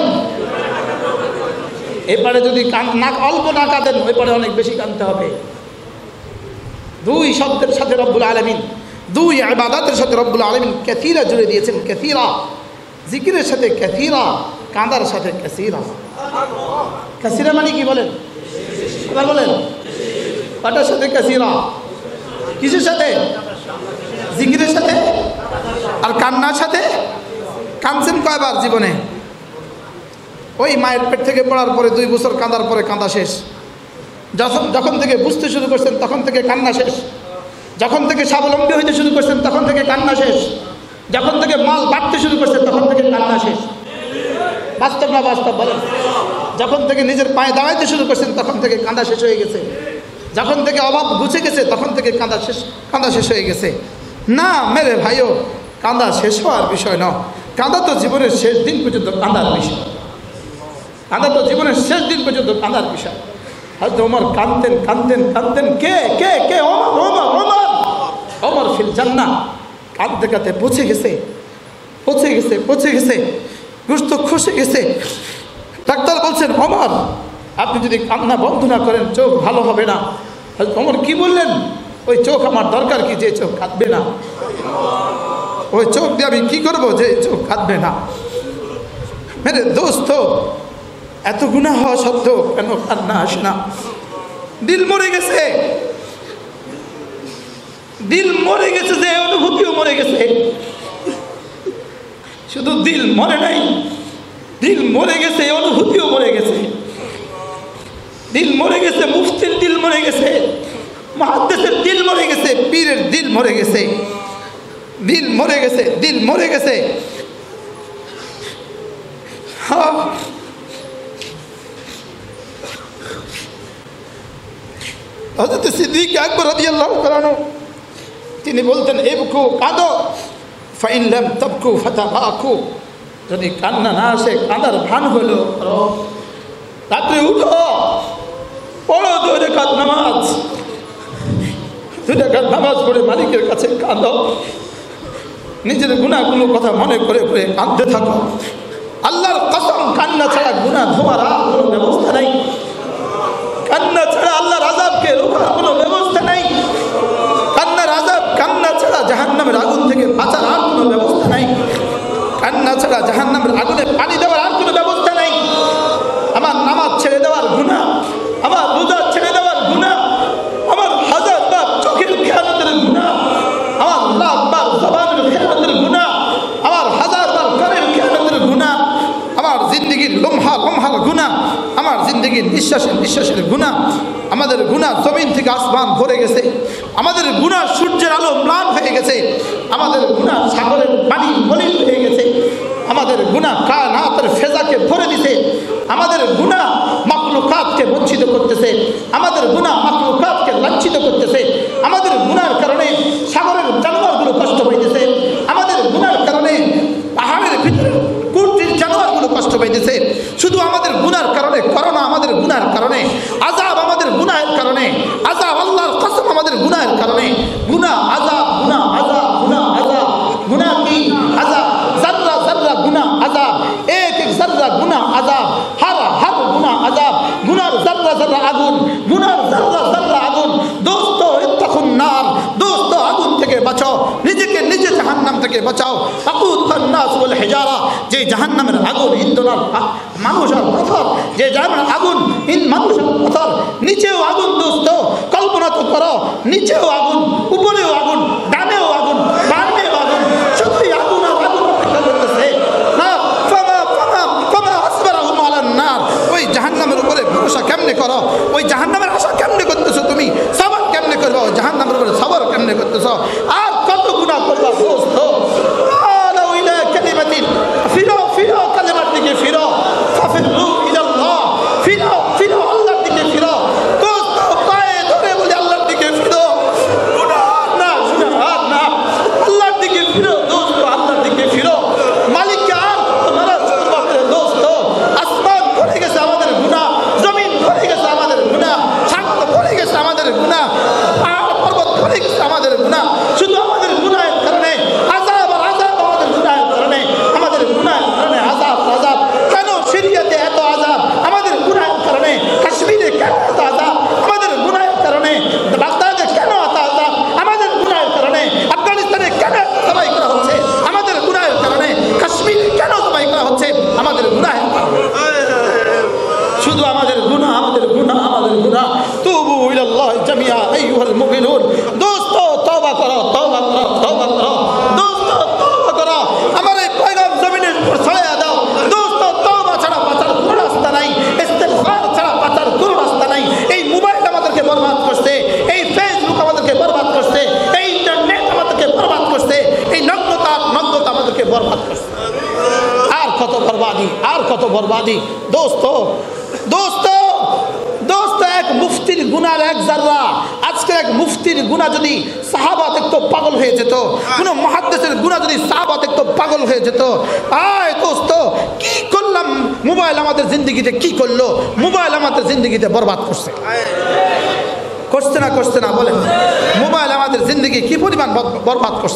এপারে যদি অল্প না কাঁদেন, ওই পারে অনেক বেশি কাঁদতে হবে। দুই শব্দের সাথে রব্বুল আলামিন, দুই ইবাদতের সাথে রব্বুল আলামিন কাসীরা জুড়ে দিয়েছেন। কাসীরা জিকিরের সাথে কাসীরা, কাঁদার সাথে কাসীরা। কাসীরা মানে কি বলেন? এবার বলেন, কাটার সাথে কাসীরা, কিসের সাথে? জিকিরের সাথে আর কান্নার সাথে। কাঁদছেন কয়বার জীবনে? ওই মায়ের পেট থেকে পড়ার পরে 2 বছর কাঁদার পরে কাঁদা শেষ। যখন থেকে বুঝতে শুরু করছেন তখন থেকে কান্না শেষ। যখন থেকে স্বাবলম্বী হইতে শুরু করছেন তখন থেকে কান্না শেষ। যখন থেকে মাল বাড়তে শুরু করছেন তখন থেকে কান্না শেষ। বাস্তব না বাস্তব বলেন? যখন থেকে নিজের পায়ে দাঁড়াইতে শুরু করছেন তখন থেকে কাঁদা শেষ হয়ে গেছে। যখন থেকে অভাব গুছে গেছে তখন থেকে কাঁদা শেষ হয়ে গেছে। না মেরে ভাইও, কাঁদা শেষ হওয়ার বিষয় নয়। কাঁদা তো জীবনের শেষ দিন পর্যন্ত কাঁদার বিষয়। কাঁদা তো জীবনের শেষ দিন পর্যন্ত কাঁদার বিষয়। হযরত ওমর কাঁদতেন কাঁদতেন কাঁদতেন। কে কে কে? ওমর ওমর ওমর ওমর ফিল জান্নাহ। কাঁদতে কাঁদতে পৌঁছে গেছে, পৌঁছে গেছে, পৌঁছে গেছে। গোশত খসে গেছে। ডাক্তার বলছেন, ওমর আপনি যদি কান্না বন্ধ না করেন চোখ ভালো হবে না। ওমর কি বললেন? ওই চোখ আমার দরকার কি যে চোখ কাঁদবে না? ওই চোখ দিয়ে আমি কি করবো যে চোখ কাঁদবে না? মেরে দোস্ত, এত গুনাহ হওয়া সত্ত্বেও কেন কান্না আসে না? দিল মরে গেছে, দিল মরে গেছে, যে অনুভূতিও মরে গেছে। শুধু দিল মরে নাই, দিল মরে গেছে, অনুভূতিও মরে গেছে। দিল মরে গেছে, মুফতির দিল মরে গেছে, মুহাদ্দিসের দিল মরে গেছে, পীরের দিল মরে গেছে, দিল মরে গেছে, দিল মরে গেছে। হযরত সিদ্দিক আকবর রাদিয়াল্লাহু তাআলা আনহু তিনি বলতেন, ইবকু, কাঁদো, ফাইন লাম তাবকু ফাতাবাকু, যদি কান্না না আসে কাঁদার ভান হলো। রাত্রে উঠো, পড়ো 2 রাকাত নামাজ, 2 রাকাত নামাজ পড়ে মালিকের কাছে কাঁদো, নিজের গুনাহগুলো কথা মনে করে করে কাঁদতে থাকো। আল্লাহর কসম, কান্না ছাড়া গুনাহ ধোয়ার আর কোনো ব্যবস্থা নাই। কান্না ছাড়া আল্লাহর আযাবকে রোখার কোনো ব্যবস্থা নাই। কান্নার আযাব, কান্না ছাড়া জাহান্নামের আগুন থেকে বাঁচার আর কোনো ব্যবস্থা নাই। কান্না ছাড়া জাহান্নামের আগুনে পানি দেওয়ার আর কোনো ব্যবস্থা নাই। আমার নামাজ ছেড়ে দেওয়ার গুনাহ, আমার রোজা ছেড়ে দেওয়ার গুনাহ, আমার 1000 বার চোখের খেয়ানতের গুনাহ, আমার লাখ বার জবানের খেয়ানতের গুনাহ, আমার 1000 বার কানের খেয়ানতের গুনাহ, আমার জিন্দগির লম্হা লম্হার গুনাহ, আমার জিন্দগির নিঃশ্বাসের গুনাহ। আমাদের গুনাহ জমিন থেকে আসমান ভরে গেছে। আমাদের গুনাহ সূর্যের আলো ম্লান হয়ে গেছে। আমাদের গুনাহ সাগরের পানি মলিন হয়ে গেছে। আমাদের গুনাহ কায়নাতের ফেজাকে ভরে দিছে। আমাদের গুনাহ মাখলুকাতকে বঞ্চিত করতেছে। আমাদের গুনাহ মাখলুকাতকে লাঞ্ছিত করতেছে। আমাদের গুনাহের কারণে সাগরের জানোয়ারগুলো কষ্ট পাইতেছে। আমাদের গুনাহের কারণে পাহাড়ের ভিতরে কুটির জানোয়ারগুলো কষ্ট পাইতেছে। শুধু আমাদের গুনাহের কারণে, করোনা আমাদের গুনাহের কারণে, আযাব আমাদের গুনাহের কারণে, আযাব আল্লাহর কসম আমাদের গুনাহের কারণে। গুনাহ আযাব, গুনাহ আযাব, গুনাহ আযাব। গুনাহ কি? আযাব। জাররা জাররা গুনাহ আযাব, এক এক জাররা গুনাহ আযাব, হর গুনাহ আযাব। গুনাহর জাররা জাররা আগুন, গুনাহর জাররা জাররা আগুন। দোস্ত, ইত্তাকুন নার, দোস্ত আগুন থেকে বাঁচাও, নিজেকে নিজে জাহান্নাম থেকে বাঁচাও। আকুদুন নাস ওয়াল হিজারা, যে জাহান্নামের আগুন ইন্ধন মানুষ আর পাথর, যে জাহান্নামের আগুন মানুষ আর পাথর। নিচেও আগুন দোস্ত, কল্পনা তো করো, নিচেও আগুন, উপরেও আগুন, ডানেও আগুন, বামেও আগুন, শুধুই আগুন আর আগুন অপেক্ষা করতেছে। ওই জাহান্নামের উপরে ভরসা কেমনে করো? ওই জাহান্নামের আশা কেমনে করতেছো? তুমি সবর কেমনে করবো? জাহান্নামের উপরে সবর কেমনে করতেছো? আর কত গুনাহ করবা দোস্ত? ফিরো ফিরো, কালেমার দিকে ফিরো, ফাফিরু ইলাল্লাহ, ফিরো ফিরো, আল্লাহর দিকে ফিরো। দোস্ত, পায়ে ধরে বলি আল্লাহর দিকে ফিরো। গুনাহ না, গুনাহ না, আল্লাহর দিকে ফিরো দোস্ত, আল্লাহর দিকে ফিরো। মালিককে আর নারাজ করবা দোস্ত। আসমান ভরে গেছে আমাদের গুনাহ, জমিন ভরে গেছে আমাদের গুনাহ, সাগর ভরে গেছে আমাদের গুনাহ, পাহাড় পর্বত ভরে গেছে আমাদের গুনাহ। শুধু আমাদের গুনাহের কারণে আযাব আর আযাব, আমাদের গুনাহের কারণে, আমাদের গুনাহের কারণে আযাব আযাব। কেন সিরিয়াতে এত আযাব? আমাদের গুনাহের কারণে। কাশ্মীরে কেন এত আযাব? আমাদের গুনাহের কারণে। বাগদাদে কেন এত আযাব? আমাদের গুনাহের কারণে। আফগানিস্তানে কেন জবাই করা হচ্ছে? আমাদের গুনাহের কারণে। কাশ্মীরে কেন জবাই করা হচ্ছে? আমাদের গুনাহের কারণে। শুধু আমাদের গুনাহ, আমাদের গুনাহ, আমাদের গুনাহ। তুবু ইলাল্লাহ জামিআ আইয়ুহাল মুমিনুন, দোস্ত তওবা করো, তওবা করো, তওবা করো দোস্ত, তওবা করো। আমার এই পয়গাম জমিনের উপর ছড়াইয়া দাও দোস্ত। তওবা ছাড়া বাঁচার কোনো রাস্তা নাই, ইস্তিগফার ছাড়া বাঁচার কোনো রাস্তা নাই। এই মোবাইল আমাদেরকে বরবাদ করছে, এই ফেসবুক আমাদেরকে বরবাদ করছে, এই ইন্টারনেট আমাদেরকে বরবাদ করছে, এই নগ্নতা আমাদেরকে বরবাদ করছে। আর কত বরবাদি, আর কত বরবাদি দোস্ত, দোস্ত, দোস্ত। এক মুফতির গুনার এক জাররা, আজকে এক মুফতির গুনাহ যদি সাহাবা দেখতো পাগল হয়ে যেত, কোন মুহাদ্দিসের গুনাহ যদি সাহাবা দেখতো পাগল হয়ে যেত। আয় দোস্ত, কি করলাম? মোবাইল আমাদের জিন্দগিতে কি করলো? মোবাইল আমাদের জিন্দগিতে বরবাদ করছে, করছে না, করছে না? বলেন, মোবাইল আমাদের জিন্দগি কি পরিমাণ বরবাদ করছে।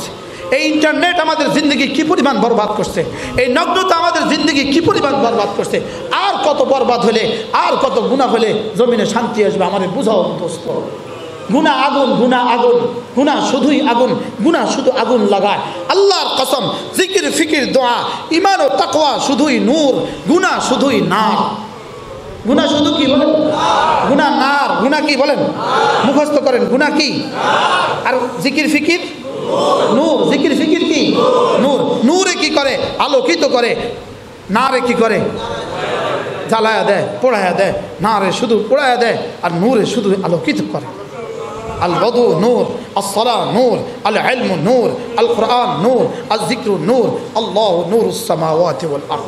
এই ইন্টারনেট আমাদের জিন্দগি কি পরিমাণ বরবাদ করছে, এই নগ্নতা আমাদের জিন্দগি কি পরিমাণ বরবাদ করছে। আর কত বরবাদ হলে, আর কত গুনাহ হলে জমিনে শান্তি আসবে আমাদের বুঝাও দোস্ত। গুনাহ আগুন, গুনাহ আগুন, গুনাহ শুধুই আগুন, গুনাহ শুধু আগুন লাগায়। আল্লাহর কসম, জিকির ফিকির দোয়া ঈমান ও তাকওয়া শুধুই নূর, গুনাহ শুধুই নার। গুনাহ শুধু কি বলেন? গুনাহ নার। গুনাহ কি বলেন? মুখস্থ করেন, গুনাহ কি? আর জিকির ফিকির নূর। জিকির ফিকির কি? নূর। নূরে কি করে? আলোকিত করে। নারে কি করে? জ্বালায়া দেয়, পোড়ায়া দেয়। নারে শুধু পোড়ায়া দেয়, আর নূরে শুধু আলোকিত করে। আল ওযু নূর, আস-সালাহ নূর, আল ইলমু নূর, আল কুরআন নূর, আল যিকরু নূর, আল্লাহু নূরুস সামাওয়াতি ওয়াল আরদ।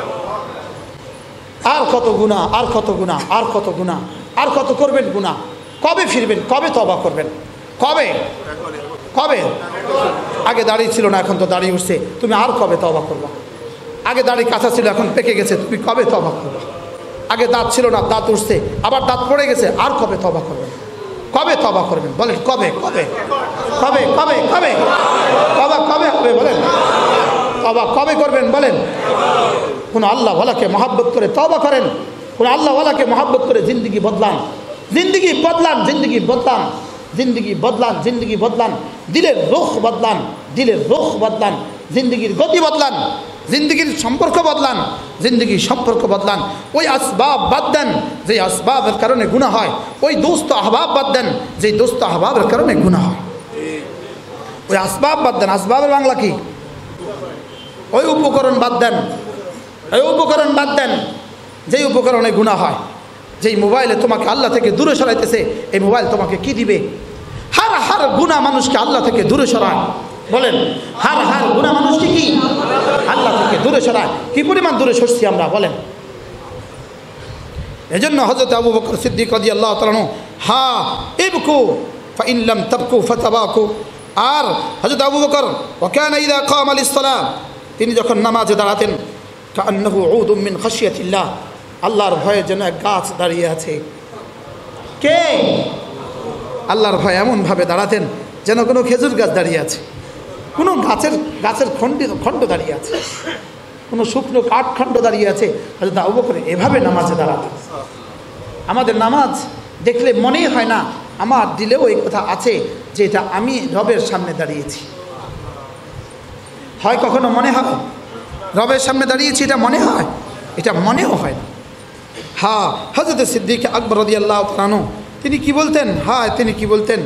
আর কত গুনাহ, আর কত গুনাহ, আর কত গুনাহ, আর কত করবেন গুনাহ। কবে ফিরবেন? কবে তওবা করবেন? কবে? কবে? আগে দাড়ি ছিল না, এখন তো দাড়ি উঠছে, তুমি আর কবে তওবা করবা? আগে দাড়ি কাঁচা ছিল, এখন পেকে গেছে, তুমি কবে তওবা করবা? আগে দাঁত ছিল না, দাঁত উঠছে, আবার দাঁত পড়ে গেছে, আর কবে তওবা করবেন? কবে তওবা করবেন বলেন? কবে? কবে? কবে? কবে? কবে? তওবা কবে হবে বলেন? তওবা কবে করবেন বলেন? কোন আল্লাহওয়ালাকে মহব্বত করে তওবা করেন, কোন আল্লাহওয়ালাকে মহব্বত করে জিন্দগি বদলান, জিন্দগি বদলান, জিন্দগি বদলান, জিন্দগি বদলান, জিন্দগি বদলান, দিলের রুখ বদলান, দিলের রুখ বদলান, জিন্দগির গতি বদলান, জিন্দগির সম্পর্ক বদলান, জিন্দগির সম্পর্ক বদলান। ওই আসবাব বাদ দেন যে আসবাবের কারণে গুনাহ হয়, ওই দোস্ত আহবাব বাদ দেন যে দোস্ত আহবাবের কারণে গুনাহ হয়। ওই আসবাব বাদ দেন। আসবাবের বাংলা কি? ওই উপকরণ বাদ দেন, এই উপকরণ বাদ দেন যেই উপকরণে গুনাহ হয়। যেই মোবাইলে তোমাকে আল্লাহ থেকে দূরে সরাইতেছে, এই মোবাইল তোমাকে কি দিবে? হার হার গুনাহ মানুষকে আল্লাহ থেকে দূরে সরায়। বলেন, হার হার গুনাহ মানুষকে কি আল্লাহ থেকে দূরে সরায়। কি পরিমাণ দূরে সরছি আমরা বলেন? এজন্য হযরত আবু বকর সিদ্দিক রাদিয়াল্লাহু তাআলা আনহু, হা ইবকু ফাইন লাম তাবকু ফাতাবাকু। আর হযরত আবু বকর ওয়া কানা ইযা কামা লিস-সালাহ, তিনি যখন নামাজে দাঁড়াতেন, কান্নাহু উদুম মিন খাশিয়াতিল্লাহ, আল্লাহর ভয়ে যেন এক গাছ দাঁড়িয়ে আছে। কে? আল্লাহর ভয়ে এমনভাবে দাঁড়াতেন যেন কোনো খেজুর গাছ দাঁড়িয়ে আছে, কোনো গাছের খণ্ড দাঁড়িয়ে আছে, কোনো শুকনো কাঠখণ্ড দাঁড়িয়ে আছে। হযরত আবু বকর এভাবে নামাজে দাঁড়াতেন। আমাদের নামাজ দেখলে মনেই হয় না, আমার দিলেও এই কথা আছে যে এটা আমি রবের সামনে দাঁড়িয়েছি। হয় কখনো মনে হয় রবের সামনে দাঁড়িয়েছি? এটা মনে হয়? এটা মনেও হয় না। হ্যাঁ, হযরত সিদ্দিক আকবর রাদিয়াল্লাহু তাআলা আনহু তিনি কি বলতেন? হ্যাঁ, তিনি কি বলতেন?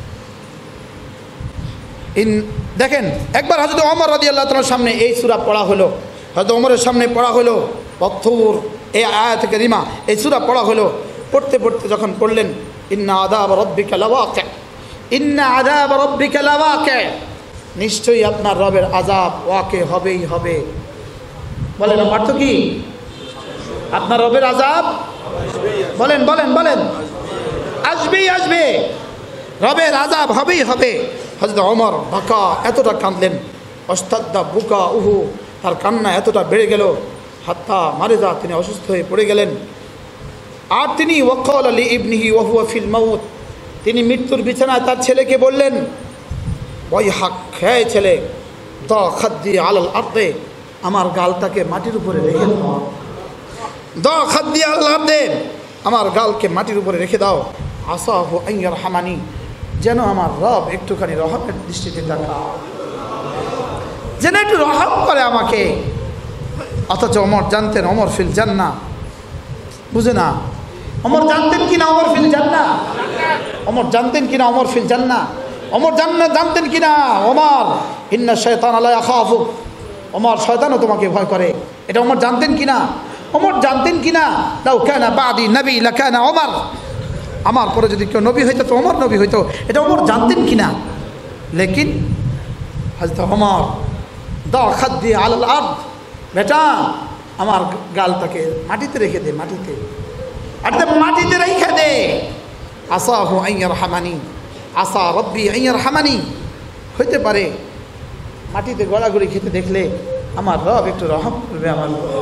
দেখেন, একবার হযরত ওমর রাদিয়াল্লাহু তাআলার সামনে এই সূরা পড়া হলো, হযরত ওমরের সামনে পড়া হলো ওয়াত্তুর, এই আয়াত কারিমা, এই সূরা পড়া হলো। পড়তে পড়তে যখন পড়লেন ইন্না আযাব রাব্বিকা লাওয়াকি, ইন্না আযাব রাব্বিকা লাওয়াকি, নিশ্চয়ই আপনার রবের আযাব ওয়াকে হবেই হবে। বলেন অর্থ কি? আপনার রবের আযাব বলেন বলেন বলেন আসবেই আসবে, রবের আযাব হবেই হবে। হযরত ওমর বাকা, এতটা কাঁদলেন, অস্তাদ্দা বুকা উহু, তার কান্না এতটা বেড়ে গেল, হাত্তা মারিজা, তিনি অসুস্থ হয়ে পড়ে গেলেন। আর তিনি ওয়াকাল লি ইবনিহি ওয়া হুয়া ফিল মাউত, তিনি মৃত্যুর বিছানায় তার ছেলেকে বললেন, ওই হাক, হে ছেলে, দা খাদ্দি আলাল আরদে, আমার গালটাকে মাটির উপরে রেখে দাও। দা খাদ্দি আলাল আরদে, আমার গালকে মাটির উপরে রেখে দাও। আসাহু আন ইয়ারহামানি, যেন আমার রব একটুখানি রহমের দৃষ্টিতে তাকায়, যেন একটু রহম করে আমাকে। অথচ ওমর জানতেন ওমর ফিল জান্নাহ। বুঝে না? ওমর জানতেন কিনা ওমর ফিল জান্নাহ? ওমর জানতেন কিনা ওমর ফিল জান্নাহ? ওমর জানতেন কিনা ওমর ইন্না শায়তান লা ইয়াখাফু, ওমর শয়তানও তোমাকে ভয় করে, এটা ওমর জানতেন কিনা? ওমর জানতেন কিনা লাউ কানা বাদি নবী লাকানা ওমর, আমার পরে যদি কেউ নবী হইতো তো ওমর নবী হইতো, এটা ওমর জানতেন কিনা? লেকিন হযরত ওমর দা খাদ্দি আলাল আরদ, বেটা আমার গালটাকে মাটিতে রেখে দে, মাটিতে, মাটিতে রেখে দে। আসাহু আন ইয়ারহামানি, আসা রব্বি আন ইয়ারহামানি, হইতে পারে মাটিতে গড়াগড়ি খেতে দেখলে আমার রব একটু রহম করবে আমার উপরে।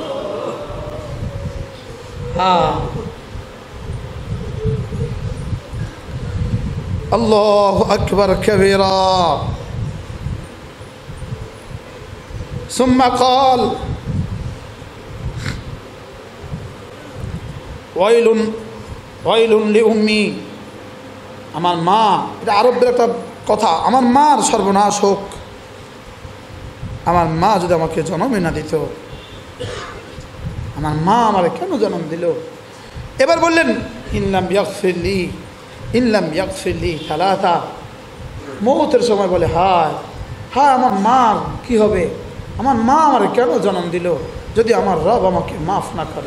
হ্যাঁ, আল্লাহু আকবার কবীরা, সুম্মা ক্বাল ওয়াইলুন ওয়াইলুন লিউম্মি, আমার মা, এটা আরবদের একটা কথা, আমার মার সর্বনাশ হোক, আমার মা যদি আমাকে জন্মই না দিত, আমার মা আমারে কেন জন্ম দিল। এবার বললেন ইনলাম ইয়াগফিরলি, ইনলাম ইয়াগফিরলি সালাসা, মৌতের সময় বলে হায় হায় আমার মার কি হবে, আমার মা আমারে কেন জন্ম দিল যদি আমার রব আমাকে মাফ না করে।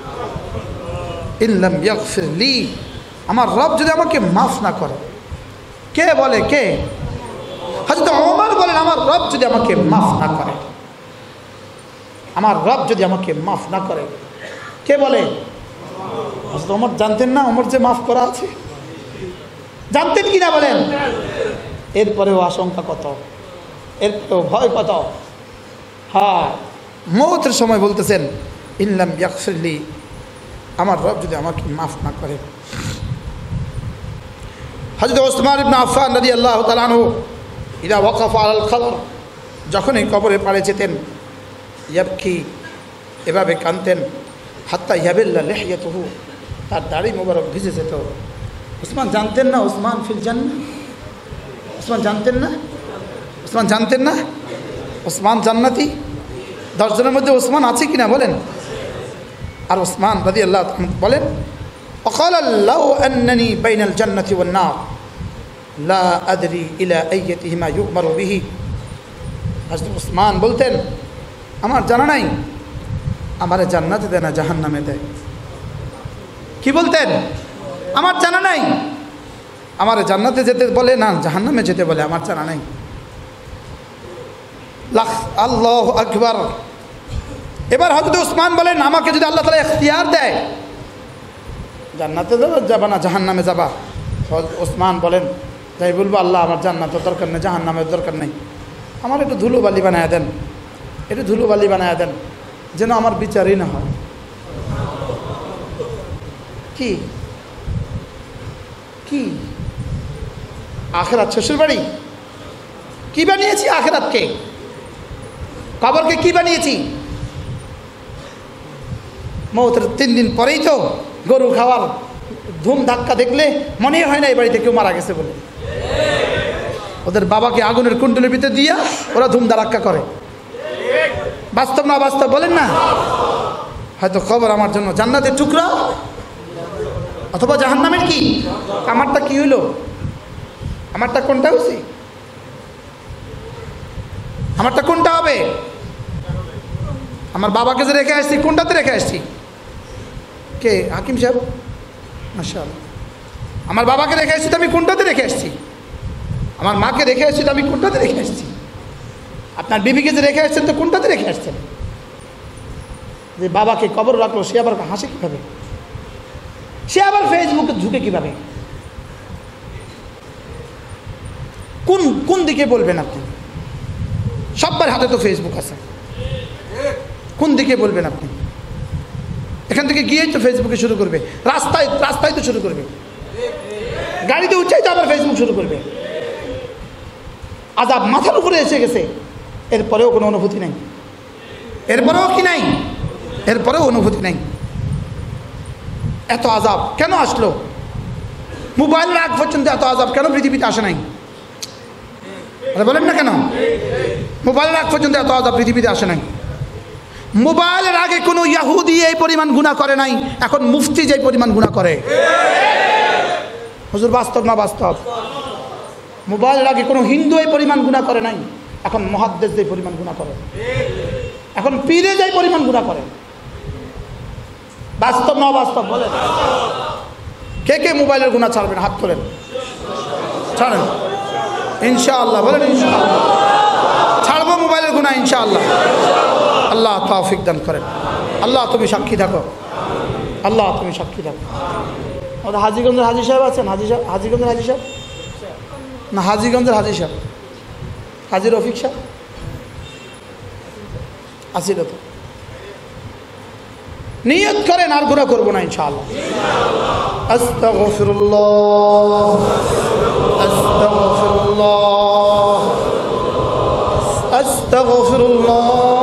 ইনলাম ইয়াগফিরলি, আমার রব যদি আমাকে মাফ না করে। কে বলে? কে? হযরত ওমর বলেন আমার রব যদি আমাকে মাফ না করে, আমার রব যদি আমাকে মাফ না করে। কে বলে? হযরত ওমর জানতেন না ওমর যে মাফ করা আছে? জানতেন কি না বলেন? এরপরেও আশঙ্কা কত, এরপরেও ভয় কত। হ্যাঁ, মৌতের সময় বলতেছেন ইনলাম ইয়াগফিরলি, আমার রব যদি আমাকে মাফ না করে। হযরত ওসমান ইবনে আফফান রাদিয়াল্লাহু তাআলা আনহু ইদা ওয়াকাফা আলাল কবর, যখন এই কবরে পাড়ে যেতেন, ইয়াবকি, এভাবে কাঁদতেন, হাত্তা ইয়াবিল্লা লিহিয়াতুহু, তার দাড়ি মোবারক ভিজে যেত। ওসমান জানতেন না ওসমান ফিল জান্নাহ? ওসমান জানতেন না? ওসমান জানতেন না ওসমান জান্নাতি? 10 জনের মধ্যে ওসমান আছে কিনা বলেন? আর ওসমান রাদিয়াল্লাহু তাআলা বলেন وقال لو أنني بين الجنة والنار لا أدري إلى أيتهما يؤمر به। হযরত ওসমান বলতেন আমার জানা নাই আমারে জান্নাতে দেয় না জাহান্নামে দেয়। কি বলতেন? আমার জানা নাই আমারে জান্নাতে যেতে বলে না জাহান্নামে যেতে বলে, আমার জানা নাই। আল্লাহু আকবার। এবার হযরত ওসমান বলেন আমাকে যদি আল্লাহ তাআলা ইখতিয়ার দেয় জান্নাতে যাবা না জাহান্নামে যাবা, ওসমান বলেন তাই বলবো আল্লাহ আমার জান্নাতের দরকার নেই জাহান্নামের দরকার নেই, আমার একটু ধুলোবালি বানায় দেন, একটু ধুলোবালি বানায় দেন যেন আমার বিচারই না হয়। কি কি আখিরাত শ্বশুর বাড়ি? কি বানিয়েছি আখিরাতকে? কবরকে কি বানিয়েছি? মৌতের 3 দিন পরেই তো গরু খাওয়ার ধুম ধাক্কা দেখলে মনে হয় না এই বাড়িতে কেউ মারা গেছে বলে। ওদের বাবাকে আগুনের কুণ্ডলের ভিতরে দিয়া ওরা ধুম ধাক্কা করে। বাস্তব না বাস্তব বলেন না? হয়তো খবর আমার জন্য জান্নাতের টুকরা অথবা জাহান্নামের কি? আমারটা কি হইল? আমারটা কোনটা হচ্ছে? আমারটা কোনটা হবে? আমার বাবাকে যে রেখে আসছি কোনটাতে রেখে আসছি? কে? হাকিম সাহেব মাশাআল্লাহ। আমার বাবাকে রেখে আসছি তো আমি কোনটাতে রেখে আসছি? আমার মাকে রেখে আসছি তো আমি কোনটাতে রেখে আসছি? আপনার বিবিকে যে রেখে আসছেন তো কোনটাতে রেখে আসছেন? যে বাবাকে কবর রাখলো সে আবার হাসে কীভাবে? সে আবার ফেসবুকে ঝুঁকে কীভাবে? কোন কোন দিকে বলবেন আপনি? সবার হাতে তো ফেসবুক আছে, কোন দিকে বলবেন আপনি? এখান থেকে গিয়েই তো ফেসবুকে শুরু করবে, রাস্তায় রাস্তায় তো শুরু করবে, গাড়িতে উঠেই তো আবার ফেসবুক শুরু করবে। আজাব মাথার উপরে এসে গেছে, এরপরেও কোনো অনুভূতি নাই। এরপরেও কি নাই? এরপরেও অনুভূতি নাই। এত আজাব কেন আসলো? মোবাইলের আগ পর্যন্ত এত আজাব কেন পৃথিবীতে আসে নাই? বলেন না কেন? মোবাইলের আগ পর্যন্ত এত আজাব পৃথিবীতে আসে নাই। মোবাইলের আগে কোনো ইহুদি এই পরিমাণ গুনাহ করে নাই, এখন মুফতি যে পরিমাণ গুনাহ করে। হুজুর বাস্তব না বাস্তব? মোবাইলের আগে কোনো হিন্দু এই পরিমাণ গুনাহ করে নাই, এখন মুহাদ্দিস যে পরিমাণ গুনাহ করে, এখন পীরে যে পরিমাণ গুনাহ করে। বাস্তব না বাস্তব বলেন? কে কে মোবাইলের গুনাহ ছাড়বেন? হাত তোলেন, ছাড়েন ইনশাআল্লাহ। বলেন ইনশাআল্লাহ ছাড়বো মোবাইলের গুনাহ ইনশাআল্লাহ। আল্লাহ তৌফিক দান করেন। আল্লাহ তুমি সাক্ষী থাকো, আল্লাহ তুমি সাক্ষী থাকো। আমাদের হাজীগঞ্জের হাজী সাহেব আছেন? হাজী সাহেব, হাজীগঞ্জের হাজী সাহেব না, হাজীগঞ্জের হাজী সাহেব, হাজী রফিক সাহেব আসিল তো? নিয়ত করেন আর গুনাহ করবো না ইনশাআল্লাহ। আস্তাগফিরুল্লাহ আস্তাগফিরুল্লাহ আস্তাগফিরুল্লাহ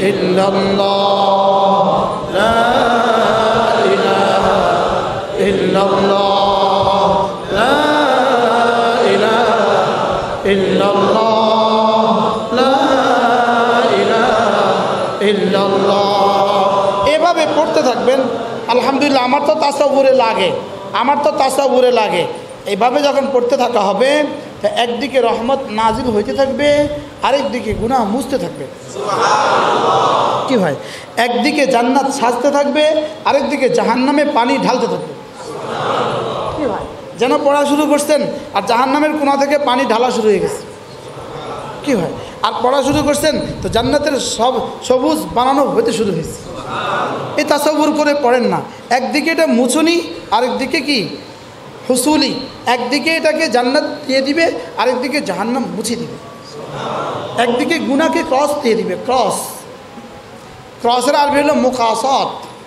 ইল্লাল্লাহ লা ইলাহা ইল্লাল্লাহ লা ইলাহা ইল্লাল্লাহ লা ইলাহা ইল্লাল্লাহ। এভাবে পড়তে থাকবেন। আলহামদুলিল্লাহ, আমার তো তাসাউরে লাগে। এইভাবে যখন পড়তে থাকা হবে, একদিকে রহমত নাজিল হইতে থাকবে, আরেকদিকে গুনাহ মুছতে থাকবে। কি হয়? একদিকে জান্নাত সাজতে থাকবে, আরেকদিকে জাহান্নামে পানি ঢালতে থাকবে। কি হয়? যেন পড়া শুরু করছেন আর জাহান্নামের কোণা থেকে পানি ঢালা শুরু হয়ে গেছে। কি হয়? আর পড়া শুরু করছেন তো জান্নাতের সব সবুজ বানানো হইতে শুরু হয়েছে। এই তাসাউর করে পড়েন না। একদিকে এটা মুছুনি, আরেকদিকে কি হুসুলি। একদিকে এটাকে জান্নাত দিয়ে দিবে, আরেকদিকে জাহান্নাম মুছে দিবে। একদিকে গুনাহকে ক্রস দিয়ে দিবে। ক্রসের আরবি হলো মুকাসাত।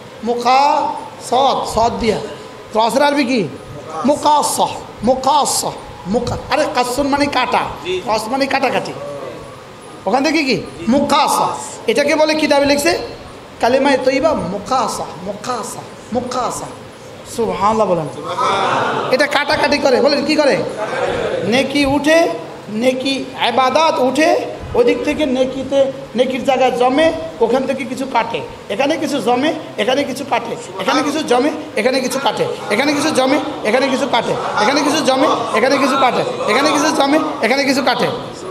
সদ দিয়া ক্রসের আরবি কি? মুকাসা। আরে কাসুন মানে কাটা, ক্রস মানে কাটাকাটি। ওখান থেকে কি মুকাসা, এটাকে বলে কিতাবে লিখছে কালেমায়ে তয়্যিবা মুকাসা। সুবহানাল্লাহ বলেন। এটা কাটাকাটি করে। বলেন কি করে? নেকি উঠে, নেকি ইবাদত উঠে, ওদিক থেকে নেকির জায়গায় জমে, ওখান থেকে কিছু কাটে, এখানে কিছু জমে, এখানে কিছু কাটে, এখানে কিছু জমে, এখানে কিছু কাটে, এখানে কিছু জমে, এখানে কিছু কাটে, এখানে কিছু জমে, এখানে কিছু কাটে, এখানে কিছু জমে, এখানে কিছু কাটে।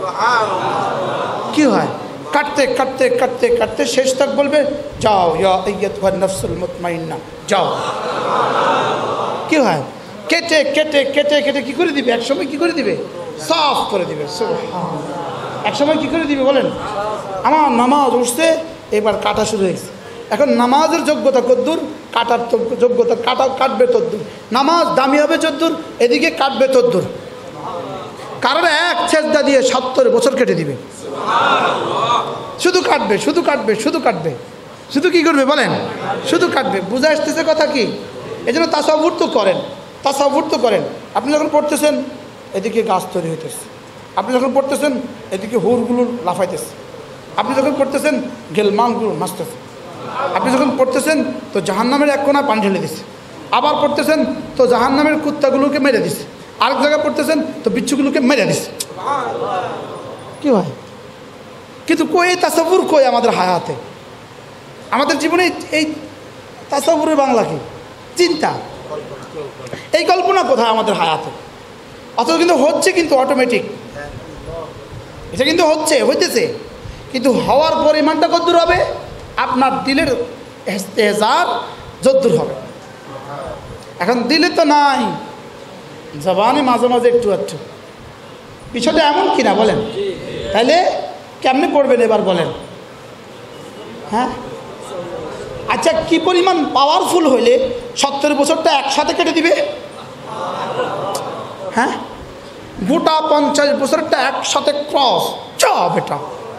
কি হয়? কাটতে কাটতে কাটতে কাটতে শেষ তক বলবে যাও ইয়া আইয়াতুহান নাফসুল মুতমাইন্না, যাও। কি হয়? কেটে কেটে কেটে কেটে কি করে দিবে? একসময় কি করে দিবে? সাফ করে দিবে। সুবহানাল্লাহ। একসময় কি করে দিবে বলেন? আমার নামাজ উঠছে, এবার কাটা শুরু হয়েছে। এখন নামাজের যোগ্যতা কদ্দুর, কাটার যোগ্যতা কাটবে তদ্দুর। নামাজ দামি হবে যদ্দুর, এদিকে কাটবে তদ্দুর। কারণ এক সেজদা দিয়ে 70 বছর কেটে দিবে। শুধু কাটবে, শুধু কাটবে, শুধু কাটবে, শুধু কি করবে বলেন? শুধু কাটবে। বুঝে আসতেছে কথা কি? এই জন্য তাসাউর তো করেন। আপনি যখন পড়তেছেন এদিকে গাছ তৈরি হইতেছে, আপনি যখন পড়তেছেন এদিকে হুরগুলো লাফাইতেছে, আপনি যখন পড়তেছেন গেলমানগুলো নাচতেছে, আপনি যখন পড়তেছেন তো জাহান্নামের এক কোণা পানি ঢেলে দিচ্ছে, আবার পড়তেছেন তো জাহান্নামের কুত্তাগুলোকে মেরে দিচ্ছে, আরেক জায়গায় পড়তেছেন তো বিচ্ছুগুলোকে মেরে দিচ্ছে। কি হয়? কিন্তু কই তাসাউর কই আমাদের হায়াতে? আমাদের জীবনে এই তাসাউরের বাংলা কি? চিন্তা। এই কল্পনা কোথায় আমাদের হায়াতে? অথচ কিন্তু হচ্ছে, কিন্তু অটোমেটিক এটা কিন্তু হইতেছে, কিন্তু হওয়ার পরিমাণটা কতদূর হবে? আপনার দিলের ইস্তেহজার যতদূর হবে। এখন দিলে তো নাই, জবানে মাঝে মাঝে একটু একটু। বিষয়টা এমন কিনা বলেন? তাহলে কেমনে পড়বেন এবার বলেন? হ্যাঁ, আচ্ছা, কি পরিমাণ পাওয়ারফুল হইলে 70 বছরটা একসাথে কেটে দিবে? হ্যাঁ, গোটা 50 বছরটা একসাথে ক্রস চাপ, এটা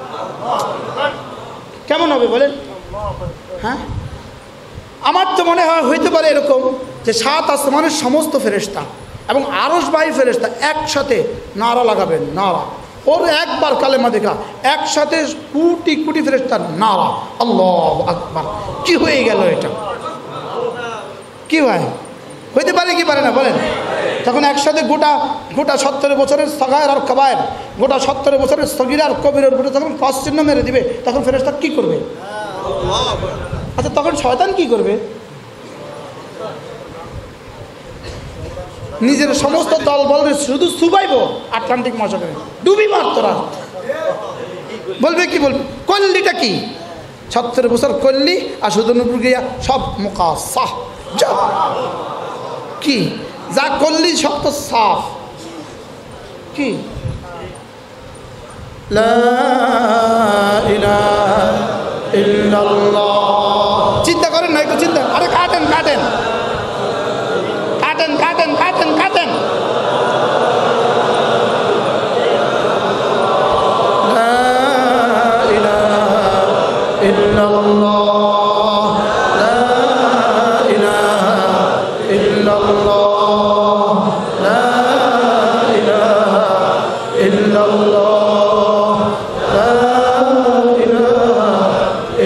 কেমন হবে বলেন? হ্যাঁ, আমার তো মনে হয় হইতে পারে এরকম যে 7 আসমানের সমস্ত ফেরেশতা এবং আরশবাহী ফেরেশতা একসাথে নারা লাগাবেন। নারা, ওর একবার কালেমা দেখা একসাথে কোটি কোটি ফেরেশতার নারা, আল্লাহু আকবার। কি হয়ে গেল এটা? কি হয়? হইতে পারে কি পারে না বলেন? তখন একসাথে গোটা 70 বছরের সগায়ের আর কবায়ের, গোটা 70 বছরের সগীরা আর কবিরের গোটা যখন ক্রস চিহ্ন মেরে দিবে, তখন ফেরেশতা কি করবে? আচ্ছা, তখন শয়তান কি করবে? নিজের সমস্ত দল বলবে শুধু সুবাইব আটলান্টিক মহাসাগরে, ডুবি মার তোরা। বলবে কি? বলবে কল্লিটা কি? 70 বছর কল্লি আর শুধু নুপুর গিয়া সব মুকাসাহ, যা কি যা করলি সব তো সাফ। কি লা ইলাহা ইল্লাল্লাহ। চিন্তা করেন না, একটু চিন্তা। আরে কাটেন কাটেন কাটেন কাটেন কাটেন কাটেন। লা ইলাহা ইল্লাল্লাহ, লা ইলাহা ইল্লাল্লাহ, লা ইলাহা ইল্লাল্লাহ, লা ইলাহা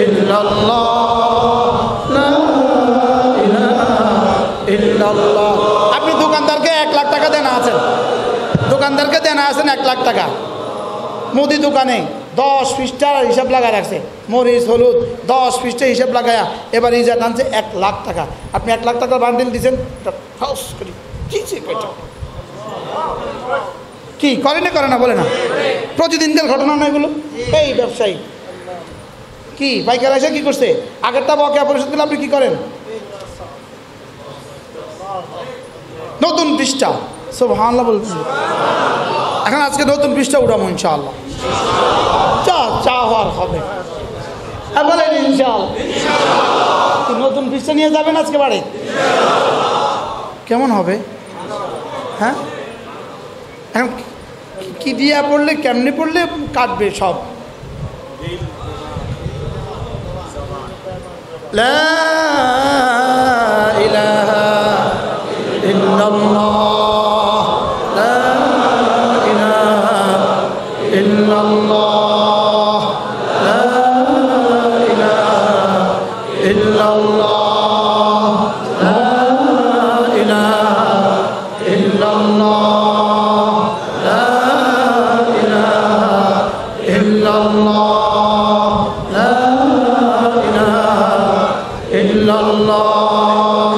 রাখছেন 1 লাখ টাকা, মুদি দোকানে 10 পৃষ্ঠার হিসাব লাগা রাখছে, মরিচ হলুদ 10 পৃষ্ঠা হিসাব লাগায়া এবার ইজা টানছে 1 লাখ টাকা। আপনি 1 লাখ টাকার বান্ডিল দিচ্ছেন, কি করে না করে না বলে না, প্রতিদিনকার ঘটনা না এগুলো। এই ব্যবসায়ী কি পাইকার এসে কি করছে, আগেরটা বকেয়া পরিশোধ করলে আপনি কি করেন, নতুন পৃষ্ঠা সুবহানাল্লাহ বলছি। এখন আজকে নতুন পৃষ্ঠা উঠাবো ইনশাআল্লাহ, চা হওয়ার হবে বলেন ইনশাআল্লাহ। নতুন পৃষ্ঠা নিয়ে যাবেন আজকে বাড়ি, কেমন হবে? হ্যাঁ, এখন কি দিয়া পড়লে কেমনি পড়লে কাটবে সব। লা ইলাহা ইল্লাল্লাহ, লা ইলাহা ইল্লাল্লাহ, লা ইলাহা ইল্লাল্লাহ, লা ইলাহা ইল্লাল্লাহ, লা ইলাহা ইল্লাল্লাহ, লা ইলাহা ইল্লাল্লাহ।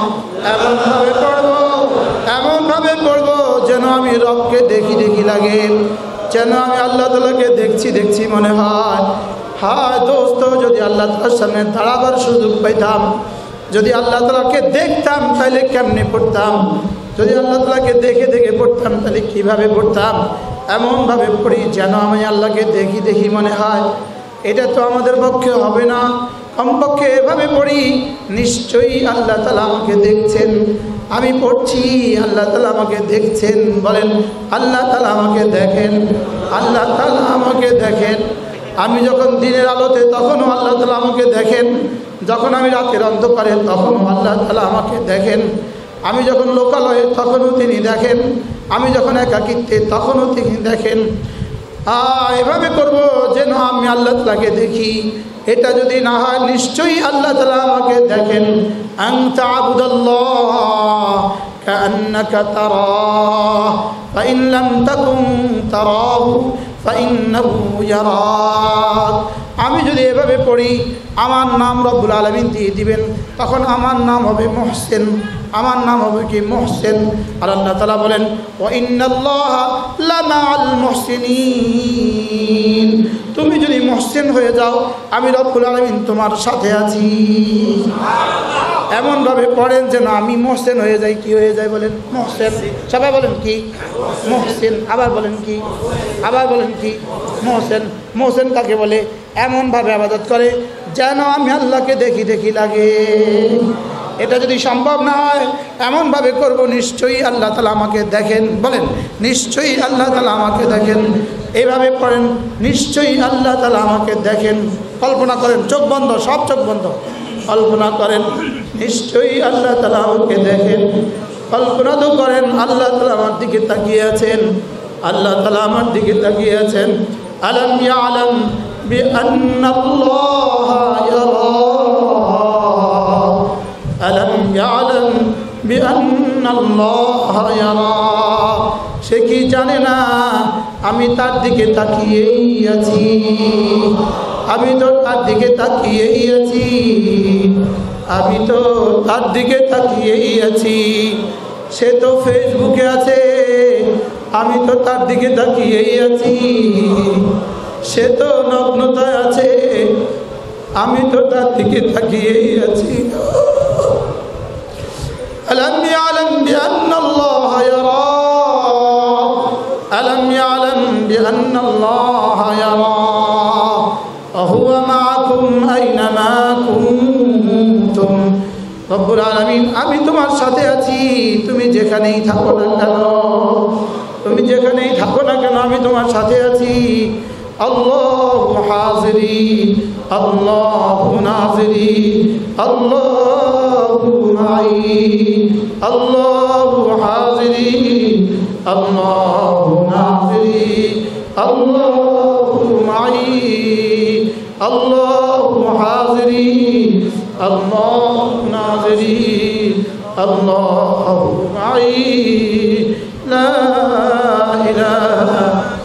এমনভাবে পড়বো যেন আমি রবকে দেখি দেখি লাগে, যেন আমি আল্লাহ তাআলাকে দেখছি মনে হয়। হায় দোস্ত, যদি আল্লাহ তাআলার সামনে দাঁড়াবার সুযোগ পাইতাম, যদি আল্লাহ তাআলাকে দেখতাম তাহলে কেমনে পড়তাম, যদি আল্লাহ তাআলাকে দেখে দেখে পড়তাম তাহলে কীভাবে পড়তাম। এমনভাবে পড়ি যেন আমি আল্লাহকে দেখি দেখি মনে হয়। এটা তো আমাদের পক্ষে হবে না, কমপক্ষে এভাবে পড়ি নিশ্চয়ই আল্লাহ তাআলা আমাকে দেখছেন। আমি পড়ছি, আল্লাহ তাআলা আমাকে দেখছেন। বলেন আল্লাহ তাআলা আমাকে দেখেন, আল্লাহ তাআলা আমাকে দেখেন। আমি যখন দিনের আলোতে তখনও আল্লাহ তাআলা আমাকে দেখেন, যখন আমি রাতের অন্ধকারে তখনও আল্লাহ তাআলা আমাকে দেখেন। আমি যখন লোকালয়ে তখনও তিনি দেখেন, আমি যখন একাকিত্বে তখনও তিনি দেখেন। এভাবে করব যেন আমি আল্লাহ তাআলাকে দেখি। এটা যদি না হয় নিশ্চয়ই আল্লাহ তাআলা আমাকে দেখেন। আনতা আবুদাল্লাহ কাআন্নাকা তারাহ ফাইন লাম তাকুন তারাহু ফাইন্নাহু ইয়ারাক। আমি যদি এভাবে পড়ি, আমার নাম রব্বুল আলামিন দিয়ে দিবেন, তখন আমার নাম হবে মুহসিন, আমার নাম হবে কি মুহসিন। আর আল্লাহ তাআলা বলেন ওয়া ইন্নাল্লাহা লামাআল মুহসিনিন। তুমি যদি মুহসিন হয়ে যাও, আমি রব্বুল আলামিন তোমার সাথে আছি। এমনভাবে পড়েন যেন আমি মুহসিন হয়ে যাই। কি হয়ে যায় বলেন? মুহসিন। সবাই বলেন কি? মুহসিন। আবার বলেন কি? আবার বলেন কি? মুহসিন। মুহসিন কাকে বলে? এমনভাবে ইবাদত করে যেন আমি আল্লাহকে দেখি দেখি লাগে। এটা যদি সম্ভব না হয় এমনভাবে করব নিশ্চয়ই আল্লাহ তাআলা আমাকে দেখেন। বলেন নিশ্চয়ই আল্লাহ তাআলা আমাকে দেখেন। এইভাবে পড়েন নিশ্চয়ই আল্লাহ তাআলা আমাকে দেখেন। কল্পনা করেন, চোখ বন্ধ, সব চোখ বন্ধ, কল্পনা করেন নিশ্চয়ই আল্লাহ তাআলা আমাকে দেখেন। কল্পনা তো করেন আল্লাহ তাআলা আমার দিকে তাকিয়ে আছেন, আল্লাহ তাআলা আমার দিকে তাকিয়ে আছেন। আলাম ইয়ালাম বিআন্নাল্লাহা ইয়ারা, আলাম ইয়ালাম বিআন্নাল্লাহা ইয়ারা। সে কি জানে না আমি তার দিকে তাকিয়েই আছি, আমি তো তার দিকে তাকিয়েই আছি, আমি তো তার দিকে তাকিয়েই আছি। সে তো ফেসবুকে আছে, আমি তো তার দিকে তাকিয়েই আছি। সে তো নগ্নতায় আছে, আমি তো তার দিকে তাকিয়েই আছি। আলাম ইয়ালাম বিআন্নাল্লাহা ইয়ারা, আলাম ইয়ালাম বিআন্নাল্লাহা ইয়ারা ওয়া হুয়া মাআকুম আইনামা কুনতুম। রব্বুল আলামিন আমি তোমার সাথে আছি, তুমি যেখানেই থাকো না কেন, তুমি যেখানেই থাকো না কেন আমি তোমার সাথে আছি। আল্লাহু হাজিরি আল্লাহু নাজিরি আল্লাহু মাই, আল্লাহু হাজিরি আল্লাহু নাজিরি আল্লাহু মাই, আল্লাহু হাজিরি আল্লাহু নাজিরি আল্লাহু মাই। লা ইলাহা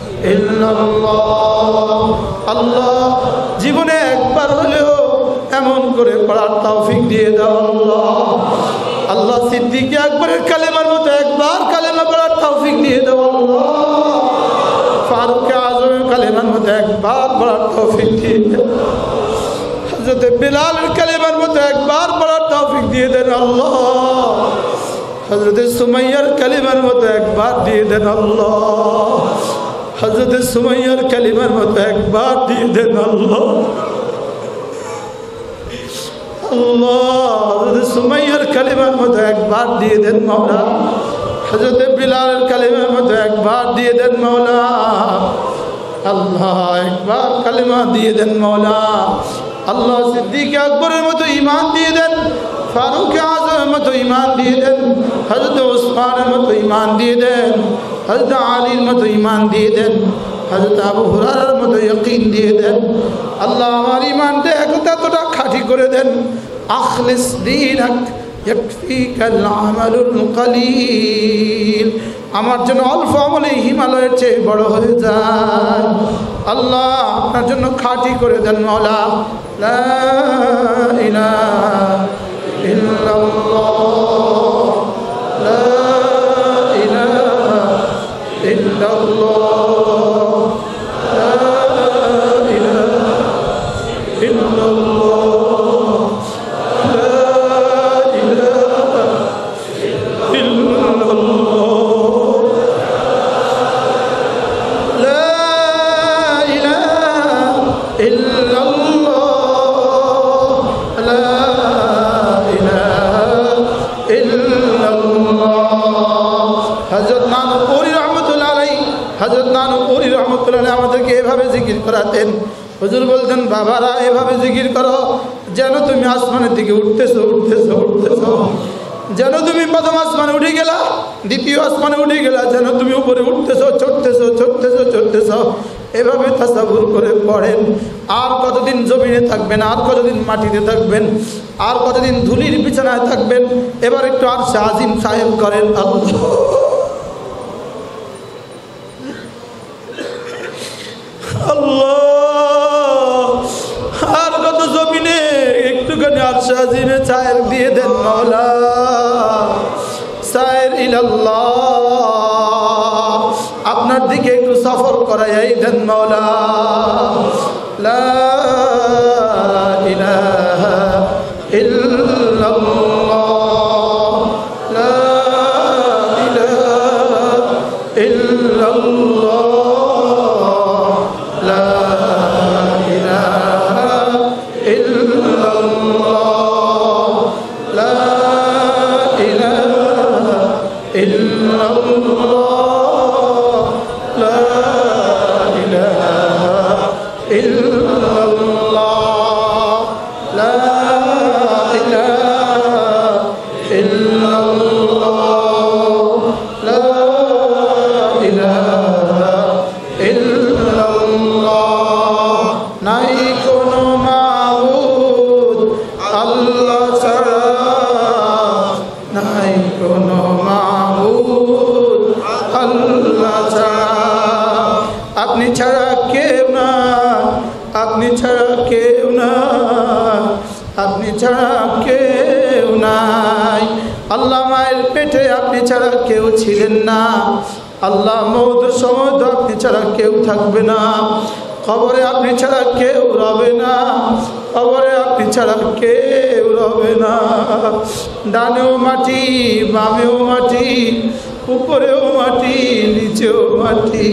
ইল্লাল্লাহ। আল্লাহ জীবনে একবার হলেও এমন করে পড়ার তৌফিক দিয়ে দাও আল্লাহ। আল্লাহ সিদ্দিক আকবরের কালেমার মতো একবার কালেমা পড়ার তৌফিক দিয়ে দাও আল্লাহ। ফারুক আজমের কালেমার মতো একবার পড়ার তৌফিক দিয়ে দাও। হযরত বিলালের কালেমার মতো একবার পড়ার তৌফিক দিয়ে দেন আল্লাহ। হযরত সুমাইয়ার কালেমার মতো একবার দিয়ে দেন আল্লাহ। হযরত সুমাইয়ার কালেমার মতো একবার দিয়ে দেন আল্লাহ। আল্লাহ হযরত সুমাইয়ার কালেমার মতো একবার দিয়ে দেন মাওলা। হযরত বিলালের কালেমার মতো একবার দিয়ে দেন মাওলা। আল্লাহ একবার কালেমা দিয়ে দেন মাওলা। আল্লাহ সিদ্দিক আকবরের মতো ঈমান দিয়ে দেন, ফারুক আজমের মতো ঈমান দিয়ে দেন, হযরত ওসমানের মতো ঈমান দিয়ে দেন, হযরত আলীর মতো ঈমান দিয়ে দেন, হযরত আবু হুরায়রার মতো ইয়াকিন দিয়ে দেন। আল্লাহ আমার ঈমানটা এতটা খাঁটি করে দেন। আখলিস দীনাক ইয়াকফিকাল আমালুল কলিল। আমার জন্য অল্প আমলে হিমালয়ের চেয়ে বড় হয়ে যায়। আল্লাহ আপনার জন্য খাঁটি করে দেন মাওলা। লা ইলাহা ইল্লাল্লাহ, লা ইলাহা ইল্লাল্লাহ, লা ইলাহা ইল্লাল্লাহ, লা ইলাহা ইল্লাল্লাহ, লা ইলাহা ইল্লাল্লাহ, লা ইলাহা ইল্লাল্লাহ। হযরত নানুপুরি রহমতুল্লাহ আলাইহি, হযরত নানুপুরি রহমতুল্লাহ আলাইহি আমাদেরকে এভাবে জিকির করাতেন। হুজুর বলতেন, বাবারা এভাবে জিকির করো যেন তুমি আসমানের দিকে উঠতেছো উঠতেছো উঠতেছো, যেন তুমি প্রথম আসমানে উঠে গেলা, দ্বিতীয় আসমানে উঠে গেলা, যেন তুমি উপরে উঠতেছো চড়তেছো চড়তেছো চড়তেছো। এভাবে তাসাব্বুর করে পড়েন। আর কতদিন জমিনে থাকবেন, আর কতদিন মাটিতে থাকবেন, আর কতদিন ধুলির বিছানায় থাকবেন। এবার একটু আরশে আজিম সাহেব করেন আল্লাহ। আল্লাহ আর কত জমিনে একটুখানি আরশে আজিমে ছায়ের দিয়ে দেন মাওলা। সায়ের ইলাল্লাহ, আপনার দিকে একটু সফর করাই দেন মাওলা। লা ইলাহা ইল্লাল্লাহ, লা ইলাহা ইল্লাল্লাহ, লা ইলাহা ইল্লাল্লাহ, লা ইলাহা ইল্লাল্লাহ, লা ইলাহা ইল্লাল্লাহ, লা ইলাহা ইল্লাল্লাহ, লা ইলাহা ইল্লাল্লাহ। নাই কোনো মাবুদ আল্লাহ ছাড়া, নাই কোনো মাবুদ আল্লাহ ছাড়া। আপনি ছাড়া কেউ না, আপনি ছাড়া কেউ না, আপনি ছাড়া কেউ নাই। আল্লাহ মায়ের পেটে আপনি ছাড়া কেউ ছিলেন না। আল্লাহ মওতের সময় তো আপনি ছাড়া কেউ থাকবে না। কবরে আপনি ছাড়া কেউ রবে না, কবরে আপনি ছাড়া কেউ রবে না। ডানেও মাটি, বামেও মাটি, উপরেও মাটি, নিচেও মাটি।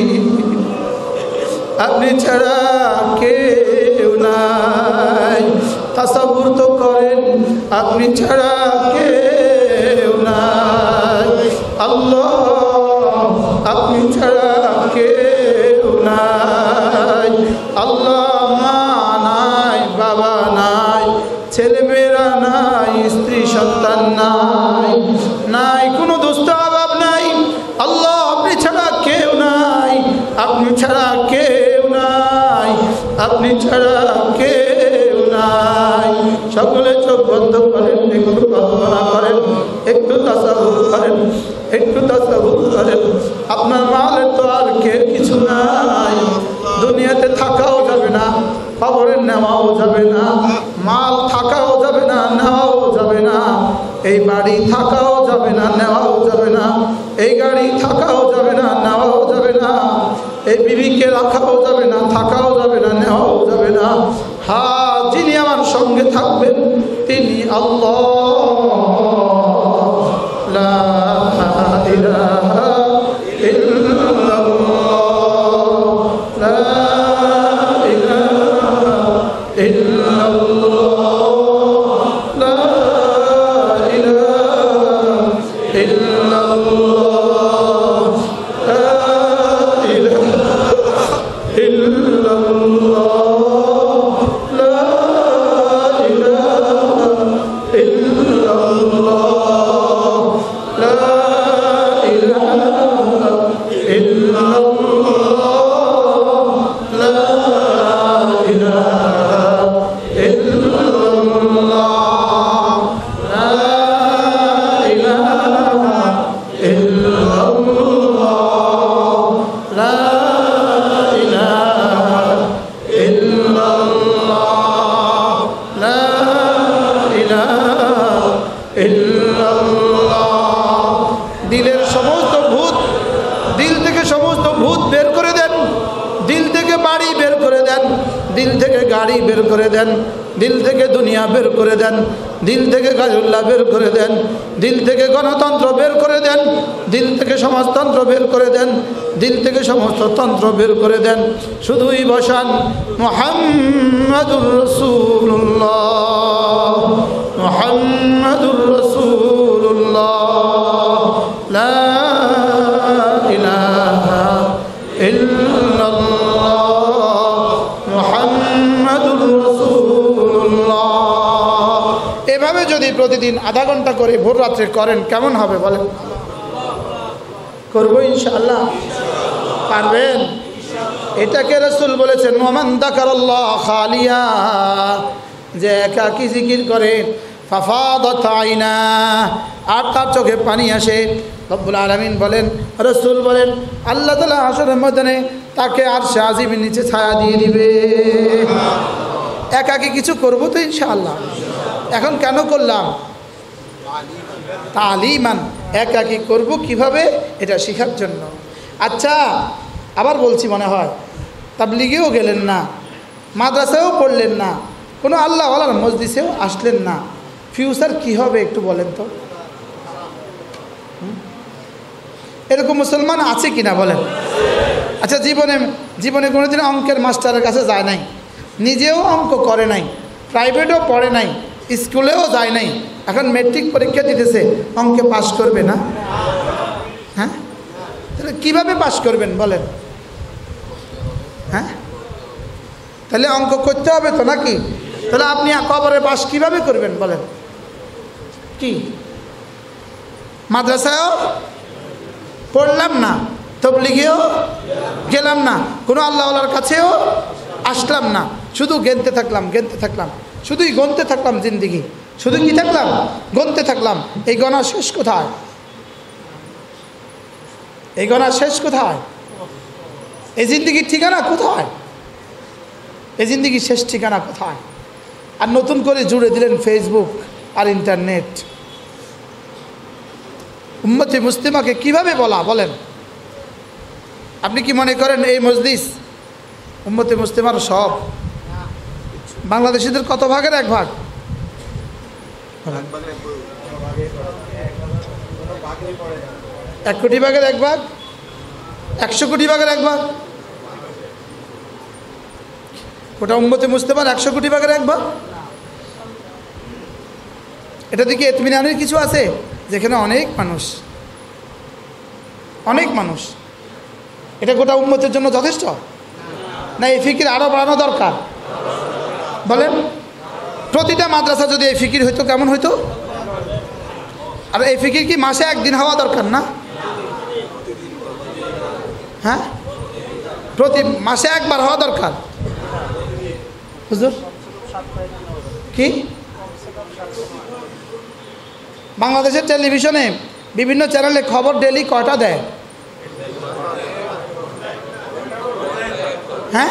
আপনি ছাড়া কেউ নাই। তাসাব্বুর তো করেন, আপনি ছাড়া কেউ নাই। আল্লাহ আপনি ছাড়া কেউ নাই। আল্লাহ মা নাই, বাবা নাই, ছেলেমেয়েরা নাই, স্ত্রী সন্তান নাই, নাই কোনো দুষ্ট অভাব নাই। আল্লাহ আপনি ছাড়া কেউ নাই, আপনি ছাড়া কেউ নাই, আপনি ছাড়া কেউ নাই। সকলে চোখ বন্ধ করেন, একটু কল্পনা করেন, একটু তাসাব্বুর করেন, একটু তাসাব্বুর করেন। আপনার মালের তো আর কেউ কিছু নাই। এই বাড়ি থাকাও যাবে না, নেওয়াও যাবে না, এই গাড়ি থাকাও যাবে না, নেওয়াও যাবে না, এই বিবিকে রাখাও যাবে না, থাকাও যাবে না, নেওয়াও যাবে না। হ্যাঁ, যিনি আমার সঙ্গে থাকবেন তিনি আল্লাহ। লা ইলাহা ইল্লাল্লাহ, লা ইলাহা ইল্লাল্লাহ, লা ইলাহা ইল্লাল্লাহ, লা ইলাহা ইল্লাল্লাহ, লা ইলাহা ইল্লাল্লাহ, লা ইলাহা ইল্লাল্লাহ, লা ইলাহা ইল্লাল্লাহ, লা ইলাহা ইল্লাল্লাহ, লা ইলাহা ইল্লাল্লাহ, লা ইলাহা ইল্লাল্লাহ। দিলের সমস্ত ভূত, দিল থেকে সমস্ত ভূত বের করে দেন, দিল থেকে বাড়ি বের করে দেন, দিল থেকে গাড়ি বের করে দেন, দিল থেকে দুনিয়া বের করে দেন, দিল থেকে গাজুল্লাহ বের করে দেন, দিল থেকে গণতন্ত্র বের করে দেন, দিল থেকে সমাজতন্ত্র বের করে দেন, দিল থেকে সমস্ত তন্ত্র বের করে দেন। শুধুই বসান মুহাম্মাদুর রাসূলুল্লাহ, মুহাম্মাদুর রাসূলুল্লাহ, লা ইলাহা ইল্লাল্লাহ, মুহাম্মাদুর রাসূলুল্লাহ। এভাবে যদি প্রতিদিন আধা ঘন্টা করে ভোর রাত্রে করেন কেমন হবে বলেন? করবো ইনশাআল্লাহ? পারবেন? এটাকে রাসূল বলেছেন ওয়ামান যাকারাল্লাহ খালিয়া, যে একাকী জিকির করে ফাফাদাত আইনা, আর তার চোখে পানি আসে। রব্বুল আলামিন বলেন, রাসূল বলেন, আল্লাহ তাআলা হাশরের ময়দানে তাকে আরশে আজিমের নিচে ছায়া দিয়ে দিবে। একাকী কিছু করব তো ইনশাআল্লাহ। এখন কেন করলাম? তালিমান, একাকী করব কিভাবে এটা শেখার জন্য। আচ্ছা, আবার বলছি, মনে হয় তাবলিগেও গেলেন না, মাদ্রাসায়ও পড়লেন না, কোনো আল্লাহওয়ালার মজলিসেও আসলেন না, ফিউচার কি হবে একটু বলেন তো? এরকম মুসলমান আছে কিনা বলেন? আচ্ছা, জীবনে কোনোদিন অঙ্কের মাস্টারের কাছে যায় নাই, নিজেও অঙ্ক করে নাই, প্রাইভেটও পড়ে নাই, স্কুলেও যায় নাই, এখন মেট্রিক পরীক্ষা দিতেছে, অঙ্কে পাশ করবে না? হ্যাঁ, তাহলে কীভাবে পাশ করবেন বলেন? হ্যাঁ, তাহলে অঙ্ক করতে হবে তো নাকি? তাহলে আপনি কবরে পাশ কিভাবে করবেন বলেন? কি মাদ্রাসায়ও পড়লাম না, তাবলীগেও গেলাম না, কোনো আল্লাহওয়ালার কাছেও আসলাম না, শুধু গেনতে থাকলাম, শুধুই গনতে থাকলাম জিন্দিগি, শুধু কি থাকলাম? গনতে থাকলাম। এই গণা শেষ কোথায়? এই গণা শেষ কোথায়? এই জিন্দিগির ঠিকানা কোথায়? এই জিন্দিগির শেষ ঠিকানা কোথায়? আর নতুন করে জুড়ে দিলেন ফেসবুক আর ইন্টারনেট। উম্মতে মুসলিমাকে কিভাবে বলা বলেন? আপনি কি মনে করেন এই মজলিস উম্মতে মুসলিমার সব? বাংলাদেশিদের কত ভাগের এক ভাগ? 1 কোটি ভাগের এক ভাগ? 100 কোটি ভাগের এক ভাগ? ওটা উম্মতে মুসলিমার 100 কোটি ভাগের এক ভাগ? এটা দিকে ইতমিনানের কিছু আছে? যেখানে অনেক মানুষ, এটা গোটা উম্মতের জন্য যথেষ্ট না? এই ফিকির আরও বাড়ানো দরকার বলেন? প্রতিটা মাদ্রাসা যদি এই ফিকির হইতো কেমন হইতো? আর এই ফিকির কি মাসে একদিন হওয়া দরকার না? হ্যাঁ, প্রতি মাসে একবার হওয়া দরকার। হুজুর কি বাংলাদেশের টেলিভিশনে বিভিন্ন চ্যানেলে খবর ডেলি কয়টা দেয়? হ্যাঁ,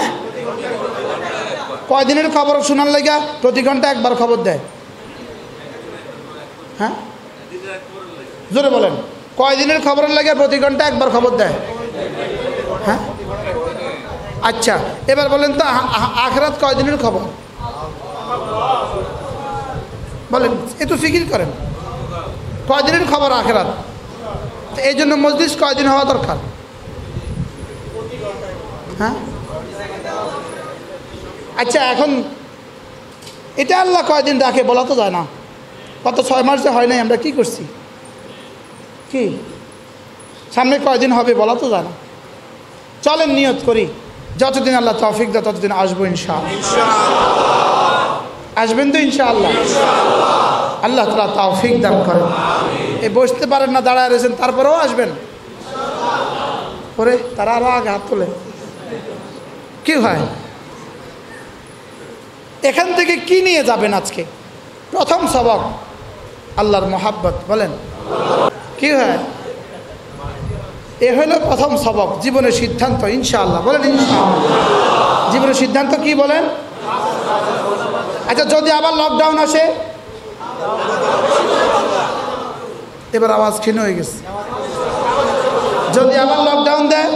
কয়দিনের খবর শোনার লাগা প্রতি ঘন্টা একবার খবর দেয়? হ্যাঁ, জোরে বলেন, কয়দিনের খবরের লাগে? প্রতি ঘন্টা একবার খবর দেয়। হ্যাঁ, আচ্ছা এবার বলেন তো আখিরাত কয়দিনের খবর বলেন, একটু ফিকির করেন, কয়দিনের খবর আখিরাত? এই জন্য মজলিস কয়দিন হওয়া দরকার? হ্যাঁ, আচ্ছা এখন এটা আল্লাহ কয়দিন রাখে বলা তো যায় না। কত 6 মাসে হয় নাই, আমরা কি করছি? কি সামনে কয়দিন হবে বলা তো যায় না। চলেন নিয়ত করি, যতদিন আল্লাহ তৌফিক দেয় ততদিন আসবো ইনশাআল্লাহ। আসবেন তো ইনশাআল্লাহ? আল্লাহ তাআলা তৌফিক দান করেন। এই বসতে পারেন না, দাঁড়ায় রয়েছেন, তারপরেও আসবেন। ওরে তারা আরো আগে হাত তোলে, কি হয়? এখান থেকে কি নিয়ে যাবেন আজকে? প্রথম সবক আল্লাহর মহাব্বত। বলেন কি হয়? এ হলো প্রথম সবক, জীবনের সিদ্ধান্ত ইনশাআল্লাহ। বলেন ইনশাআল্লাহ। জীবনের সিদ্ধান্ত কি বলেন? আচ্ছা যদি আবার লকডাউন আসে? এবার আওয়াজ ক্ষীণ হয়ে গেছে। যদি আবার লকডাউন দেয়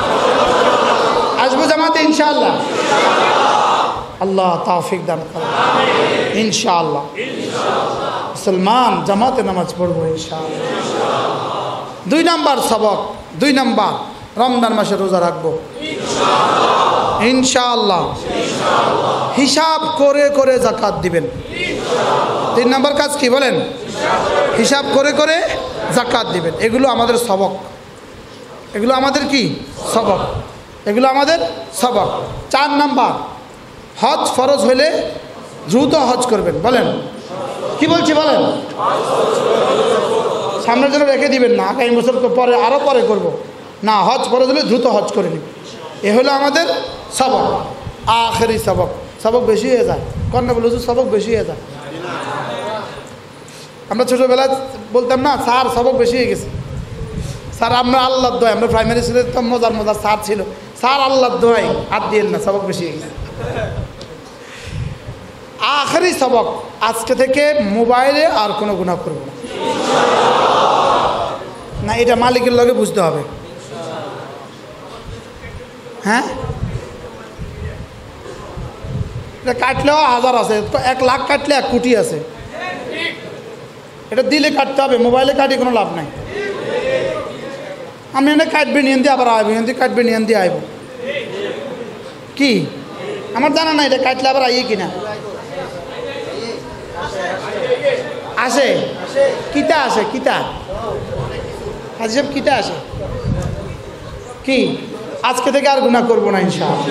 আসবো জামাতে ইনশাআল্লাহ। আল্লাহ তৌফিক দান করেন ইনশাআল্লাহ। মুসলমান জামাতে নামাজ পড়বো ইনশাআল্লাহ। 2 নাম্বার সবক, 2 নাম্বার রমজান মাসে রোজা রাখবো ইনশাআল্লাহ। হিসাব করে করে যাকাত দিবেন। 3 নাম্বার কাজ কি বলেন? হিসাব করে করে যাকাত দিবেন। এগুলো আমাদের সবক, এগুলো আমাদের কি সবক, এগুলো আমাদের সবক। 4 নাম্বার হজ ফরজ হলে দ্রুত হজ করবেন। বলেন কি বলছি বলেন? সামনের জন্য রেখে দিবেন না, আগামী বছর তো পরে আরও পরে করব না। হজ ফরজ হলে দ্রুত হজ করে নিন। এ হলো আমাদের সবক, আখেরি সবক। সবক বেশি হয়ে যায়, কন্যা বলে সবক বেশি হয়ে যায়। আমরা ছোটোবেলায় বলতাম না স্যার সবক বেশি হয়ে গেছে। স্যার আমরা আল্লাহর দোহাই, আমরা প্রাইমারি স্কুলে তো মজার মজার স্যার ছিল, স্যার আল্লাহর দোহাই হাত দিয়েন না, সবক বেশি হয়ে গেছে। আখেরি সবক, আজকে থেকে মোবাইলে আর কোনো গুনাহ করব না। এটা মালিকের লগে বুঝতে হবে। হ্যাঁ, এটা কাটলেও 1000 আছে, 1 লাখ কাটলে 1 কোটি আছে। এটা দিলে কাটতে হবে, মোবাইলে কাটি কোনো লাভ নাই। আমি এনে কাটবে নিয়ে দিয়ে আবার আইব, এনে কাটবে নিয়ে দিয়ে আইব। কি আমার জানা নাই এটা কাটলে আবার আইয়ে কিনা আসে? কিতা আসে? কিতা হাজি সাহেব কিতা আসে? কি আজকে থেকে আর গুনাহ করবো না ইনশাআল্লাহ।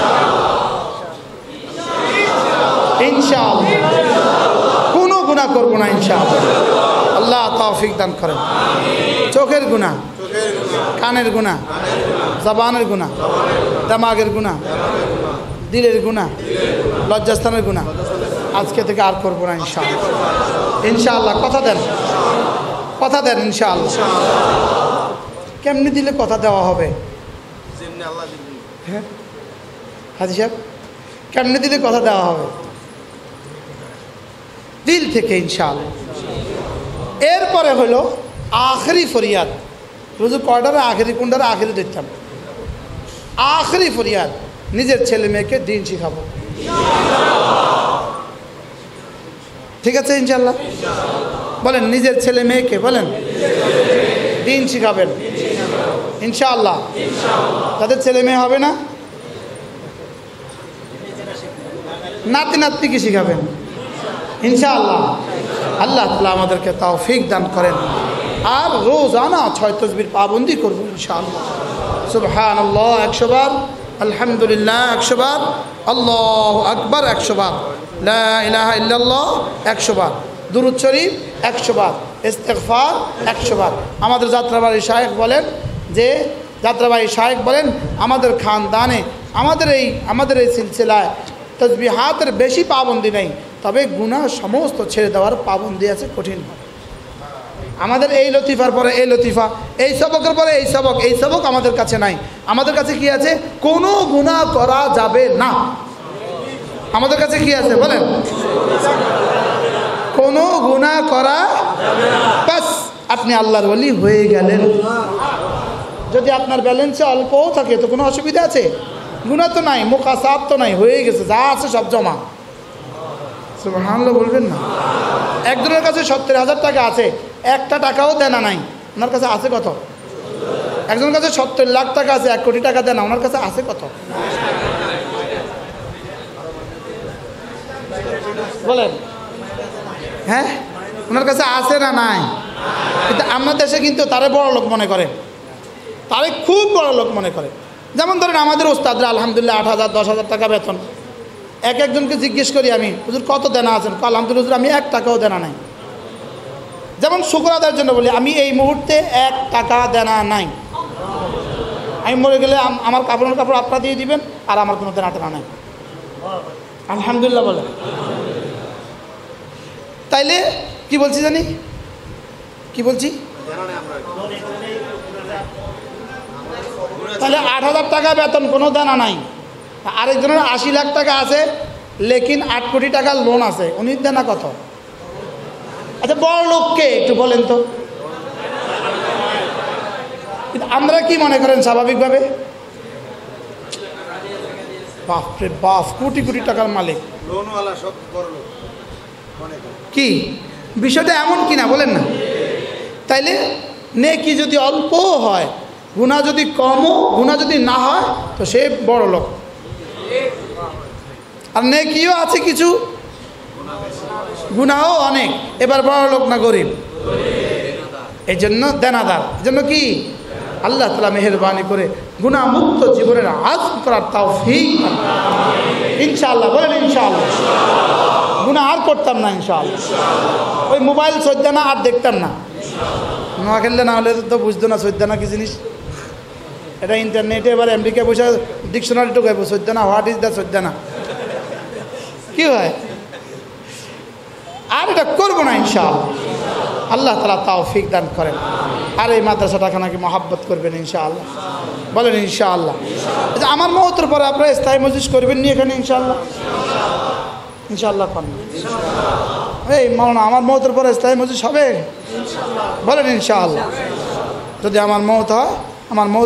ইনশাআল্লাহ কোনো গুনাহ করবো না ইনশাআল্লাহ। আল্লাহ তৌফিক দান করেন। চোখের গুনাহ, কানের গুনাহ, জবানের গুনাহ, দিমাগের গুনাহ, দিলের গুনাহ, লজ্জাস্থানের গুনাহ আজকে থেকে আর করবো না ইনশাআল্লাহ। ইনশাআল্লাহ কথা দেন, কথা দেন ইনশাআল্লাহ। কেমনি দিলে কথা দেওয়া হবে? হ্যাঁ হাজি সাহেব, কেমনি দিলে কথা দেওয়া হবে? দিল থেকে ইনশাআল্লাহ। এরপরে হলো আখেরি ফরিয়াদ। রোজ কয়টারে আখেরি, কোনটারে আখেরি দেখতাম? আখেরি ফরিয়াদ, নিজের ছেলে মেয়েকে দিন শিখাবো। ঠিক আছে ইনশাআল্লাহ? বলেন নিজের ছেলে মেয়েকে বলেন দিন শিখাবেন ইনশাআল্লাহ। তাদের ছেলে মেয়ে হবে না, নাতি নাতনিকে শিখাবেন ইনশাআল্লাহ। আল্লাহ তাআলা আমাদেরকে তৌফিক দান করেন। আর রোজানা 6 তাসবিহ পাবন্দি করব ইনশাআল্লাহ। সুবহানাল্লাহ 100 বার, আলহামদুলিল্লাহ 100 বার, আল্লাহু আকবার 100 বার, লা ইলাহা ইল্লাল্লাহ 100 বার, দুরূদ শরীফ 100 বার, ইস্তিগফার 100 বার। আমাদের যাত্রাবাড়ির শায়েখ বলেন যে, যাত্রাবাড়ির শায়েখ বলেন আমাদের খানদানে আমাদের এই সিলসিলায় তাসবিহাতের বেশি পাবন্দি নেই, তবে গুনাহ সমস্ত ছেড়ে দেওয়ার পাবন্দি আছে কঠিনভাবে। আমাদের এই লতিফার পরে এই লতিফা, এই সবকের পরে এই সবক, এই সবক আমাদের কাছে নাই। আমাদের কাছে কি আছে? কোনো গুনাহ করা যাবে না। আমাদের কাছে কি আছে বলেন? কোনো গুনাহ গুনাহ করা বাস আপনি আল্লাহর ওলি হয়ে গেলেন। যদি আপনার ব্যালেন্সে অল্পও থাকে তো কোনো অসুবিধা আছে? গুনাহ তো নাই, মুকাসাব তো নাই, হয়ে গেছে, যা আছে সব জমা। সুবহানাল্লাহ বলবেন না? একজনের কাছে 70,000 টাকা আছে, একটা টাকাও দেনা নাই, ওনার কাছে আছে কত? একজনের কাছে 70 লাখ টাকা আছে, 1 কোটি টাকা দেনা, ওনার কাছে আছে কত? বলেন, হ্যাঁ ওনার কাছে আছে না নাই? কিন্তু আমাদের দেশে কিন্তু তারে বড় লোক মনে করে, তারে খুব বড় লোক মনে করে। যেমন ধরেন আমাদের ওস্তাদরা আলহামদুলিল্লাহ 8,000 10,000 টাকা বেতন। একজনকে জিজ্ঞেস করি আমি, হুজুর কত দেনা আছেন? আলহামদুলিল্লাহ হুজুর আমি 1 টাকাও দেনা নাই। যেমন শুকর আদায়ের জন্য বলি, আমি এই মুহূর্তে 1 টাকা দেনা নাই। আমি মরে গেলে আমার কাপড় আপনারা দিয়ে দিবেন, আর আমার কোনো দেনা টেনা নাই। আলহামদুলিল্লাহ বলে। তাইলে কি বলছি জানি, কি বলছি? তাহলে 8,000 টাকা বেতন, কোনো দেনা নাই। আরেকজনের 80 লাখ টাকা আছে, লেকিন 8 কোটি টাকার লোন আছে, উনি দেনা কত? আচ্ছা বড় লোককে একটু বলেন তো। কিন্তু আমরা কি মনে করেন স্বাভাবিকভাবে? বাপরে বাপ, কোটি কোটি টাকার মালিক, কি বিষয়টা এমন কিনা বলেন না? তাইলে নেকি যদি অল্প হয়, গুনাহ যদি কমও, গুনাহ যদি না হয়, তো সে বড় লোক। আর নেকিও আছে কিছু, গুনাহও অনেক, এবার বড় লোক না গরিব? এই জন্য দেনাদার। এই জন্য কি আল্লাহ তাআলা মেহেরবানি করে গুনাহ মুক্ত জীবনের আযম করার তৌফিক। ইনশাআল্লাহ বলেন ইনশাআল্লাহ। গুনাহ আর করতাম না ইনশাআল্লাহ। ওই মোবাইল সৈদানা আর দেখতাম না। নোয়াখালী না হলে তো বুঝতো না সৈদানা কি জিনিস। এটা ইন্টারনেটে এবার আমেরিকা বসে ডিকশনারি ঢুকাইব, সৈদানা হোয়াট ইজ দ্য সৈদানা, কি হয়? আর এটা করবো না ইনশাআল্লাহ। আল্লাহ তাআলা তৌফিক দান করেন। আর এই মাদ্রাসাটাকে মহাব্বত করবেন ইনশাআল্লাহ, বলেন ইনশাআল্লাহ। আচ্ছা আমার মওতের পরে আপনারা স্থায়ী মজলিস করবেন নি এখানে ইনশাআল্লাহ? ইনশাআল্লাহ করেন। এই মাওলানা আমার মওতের পরে স্থায়ী মজলিস হবে? বলেন ইনশাআল্লাহ। যদি আমার মওত হয়, আমার মওত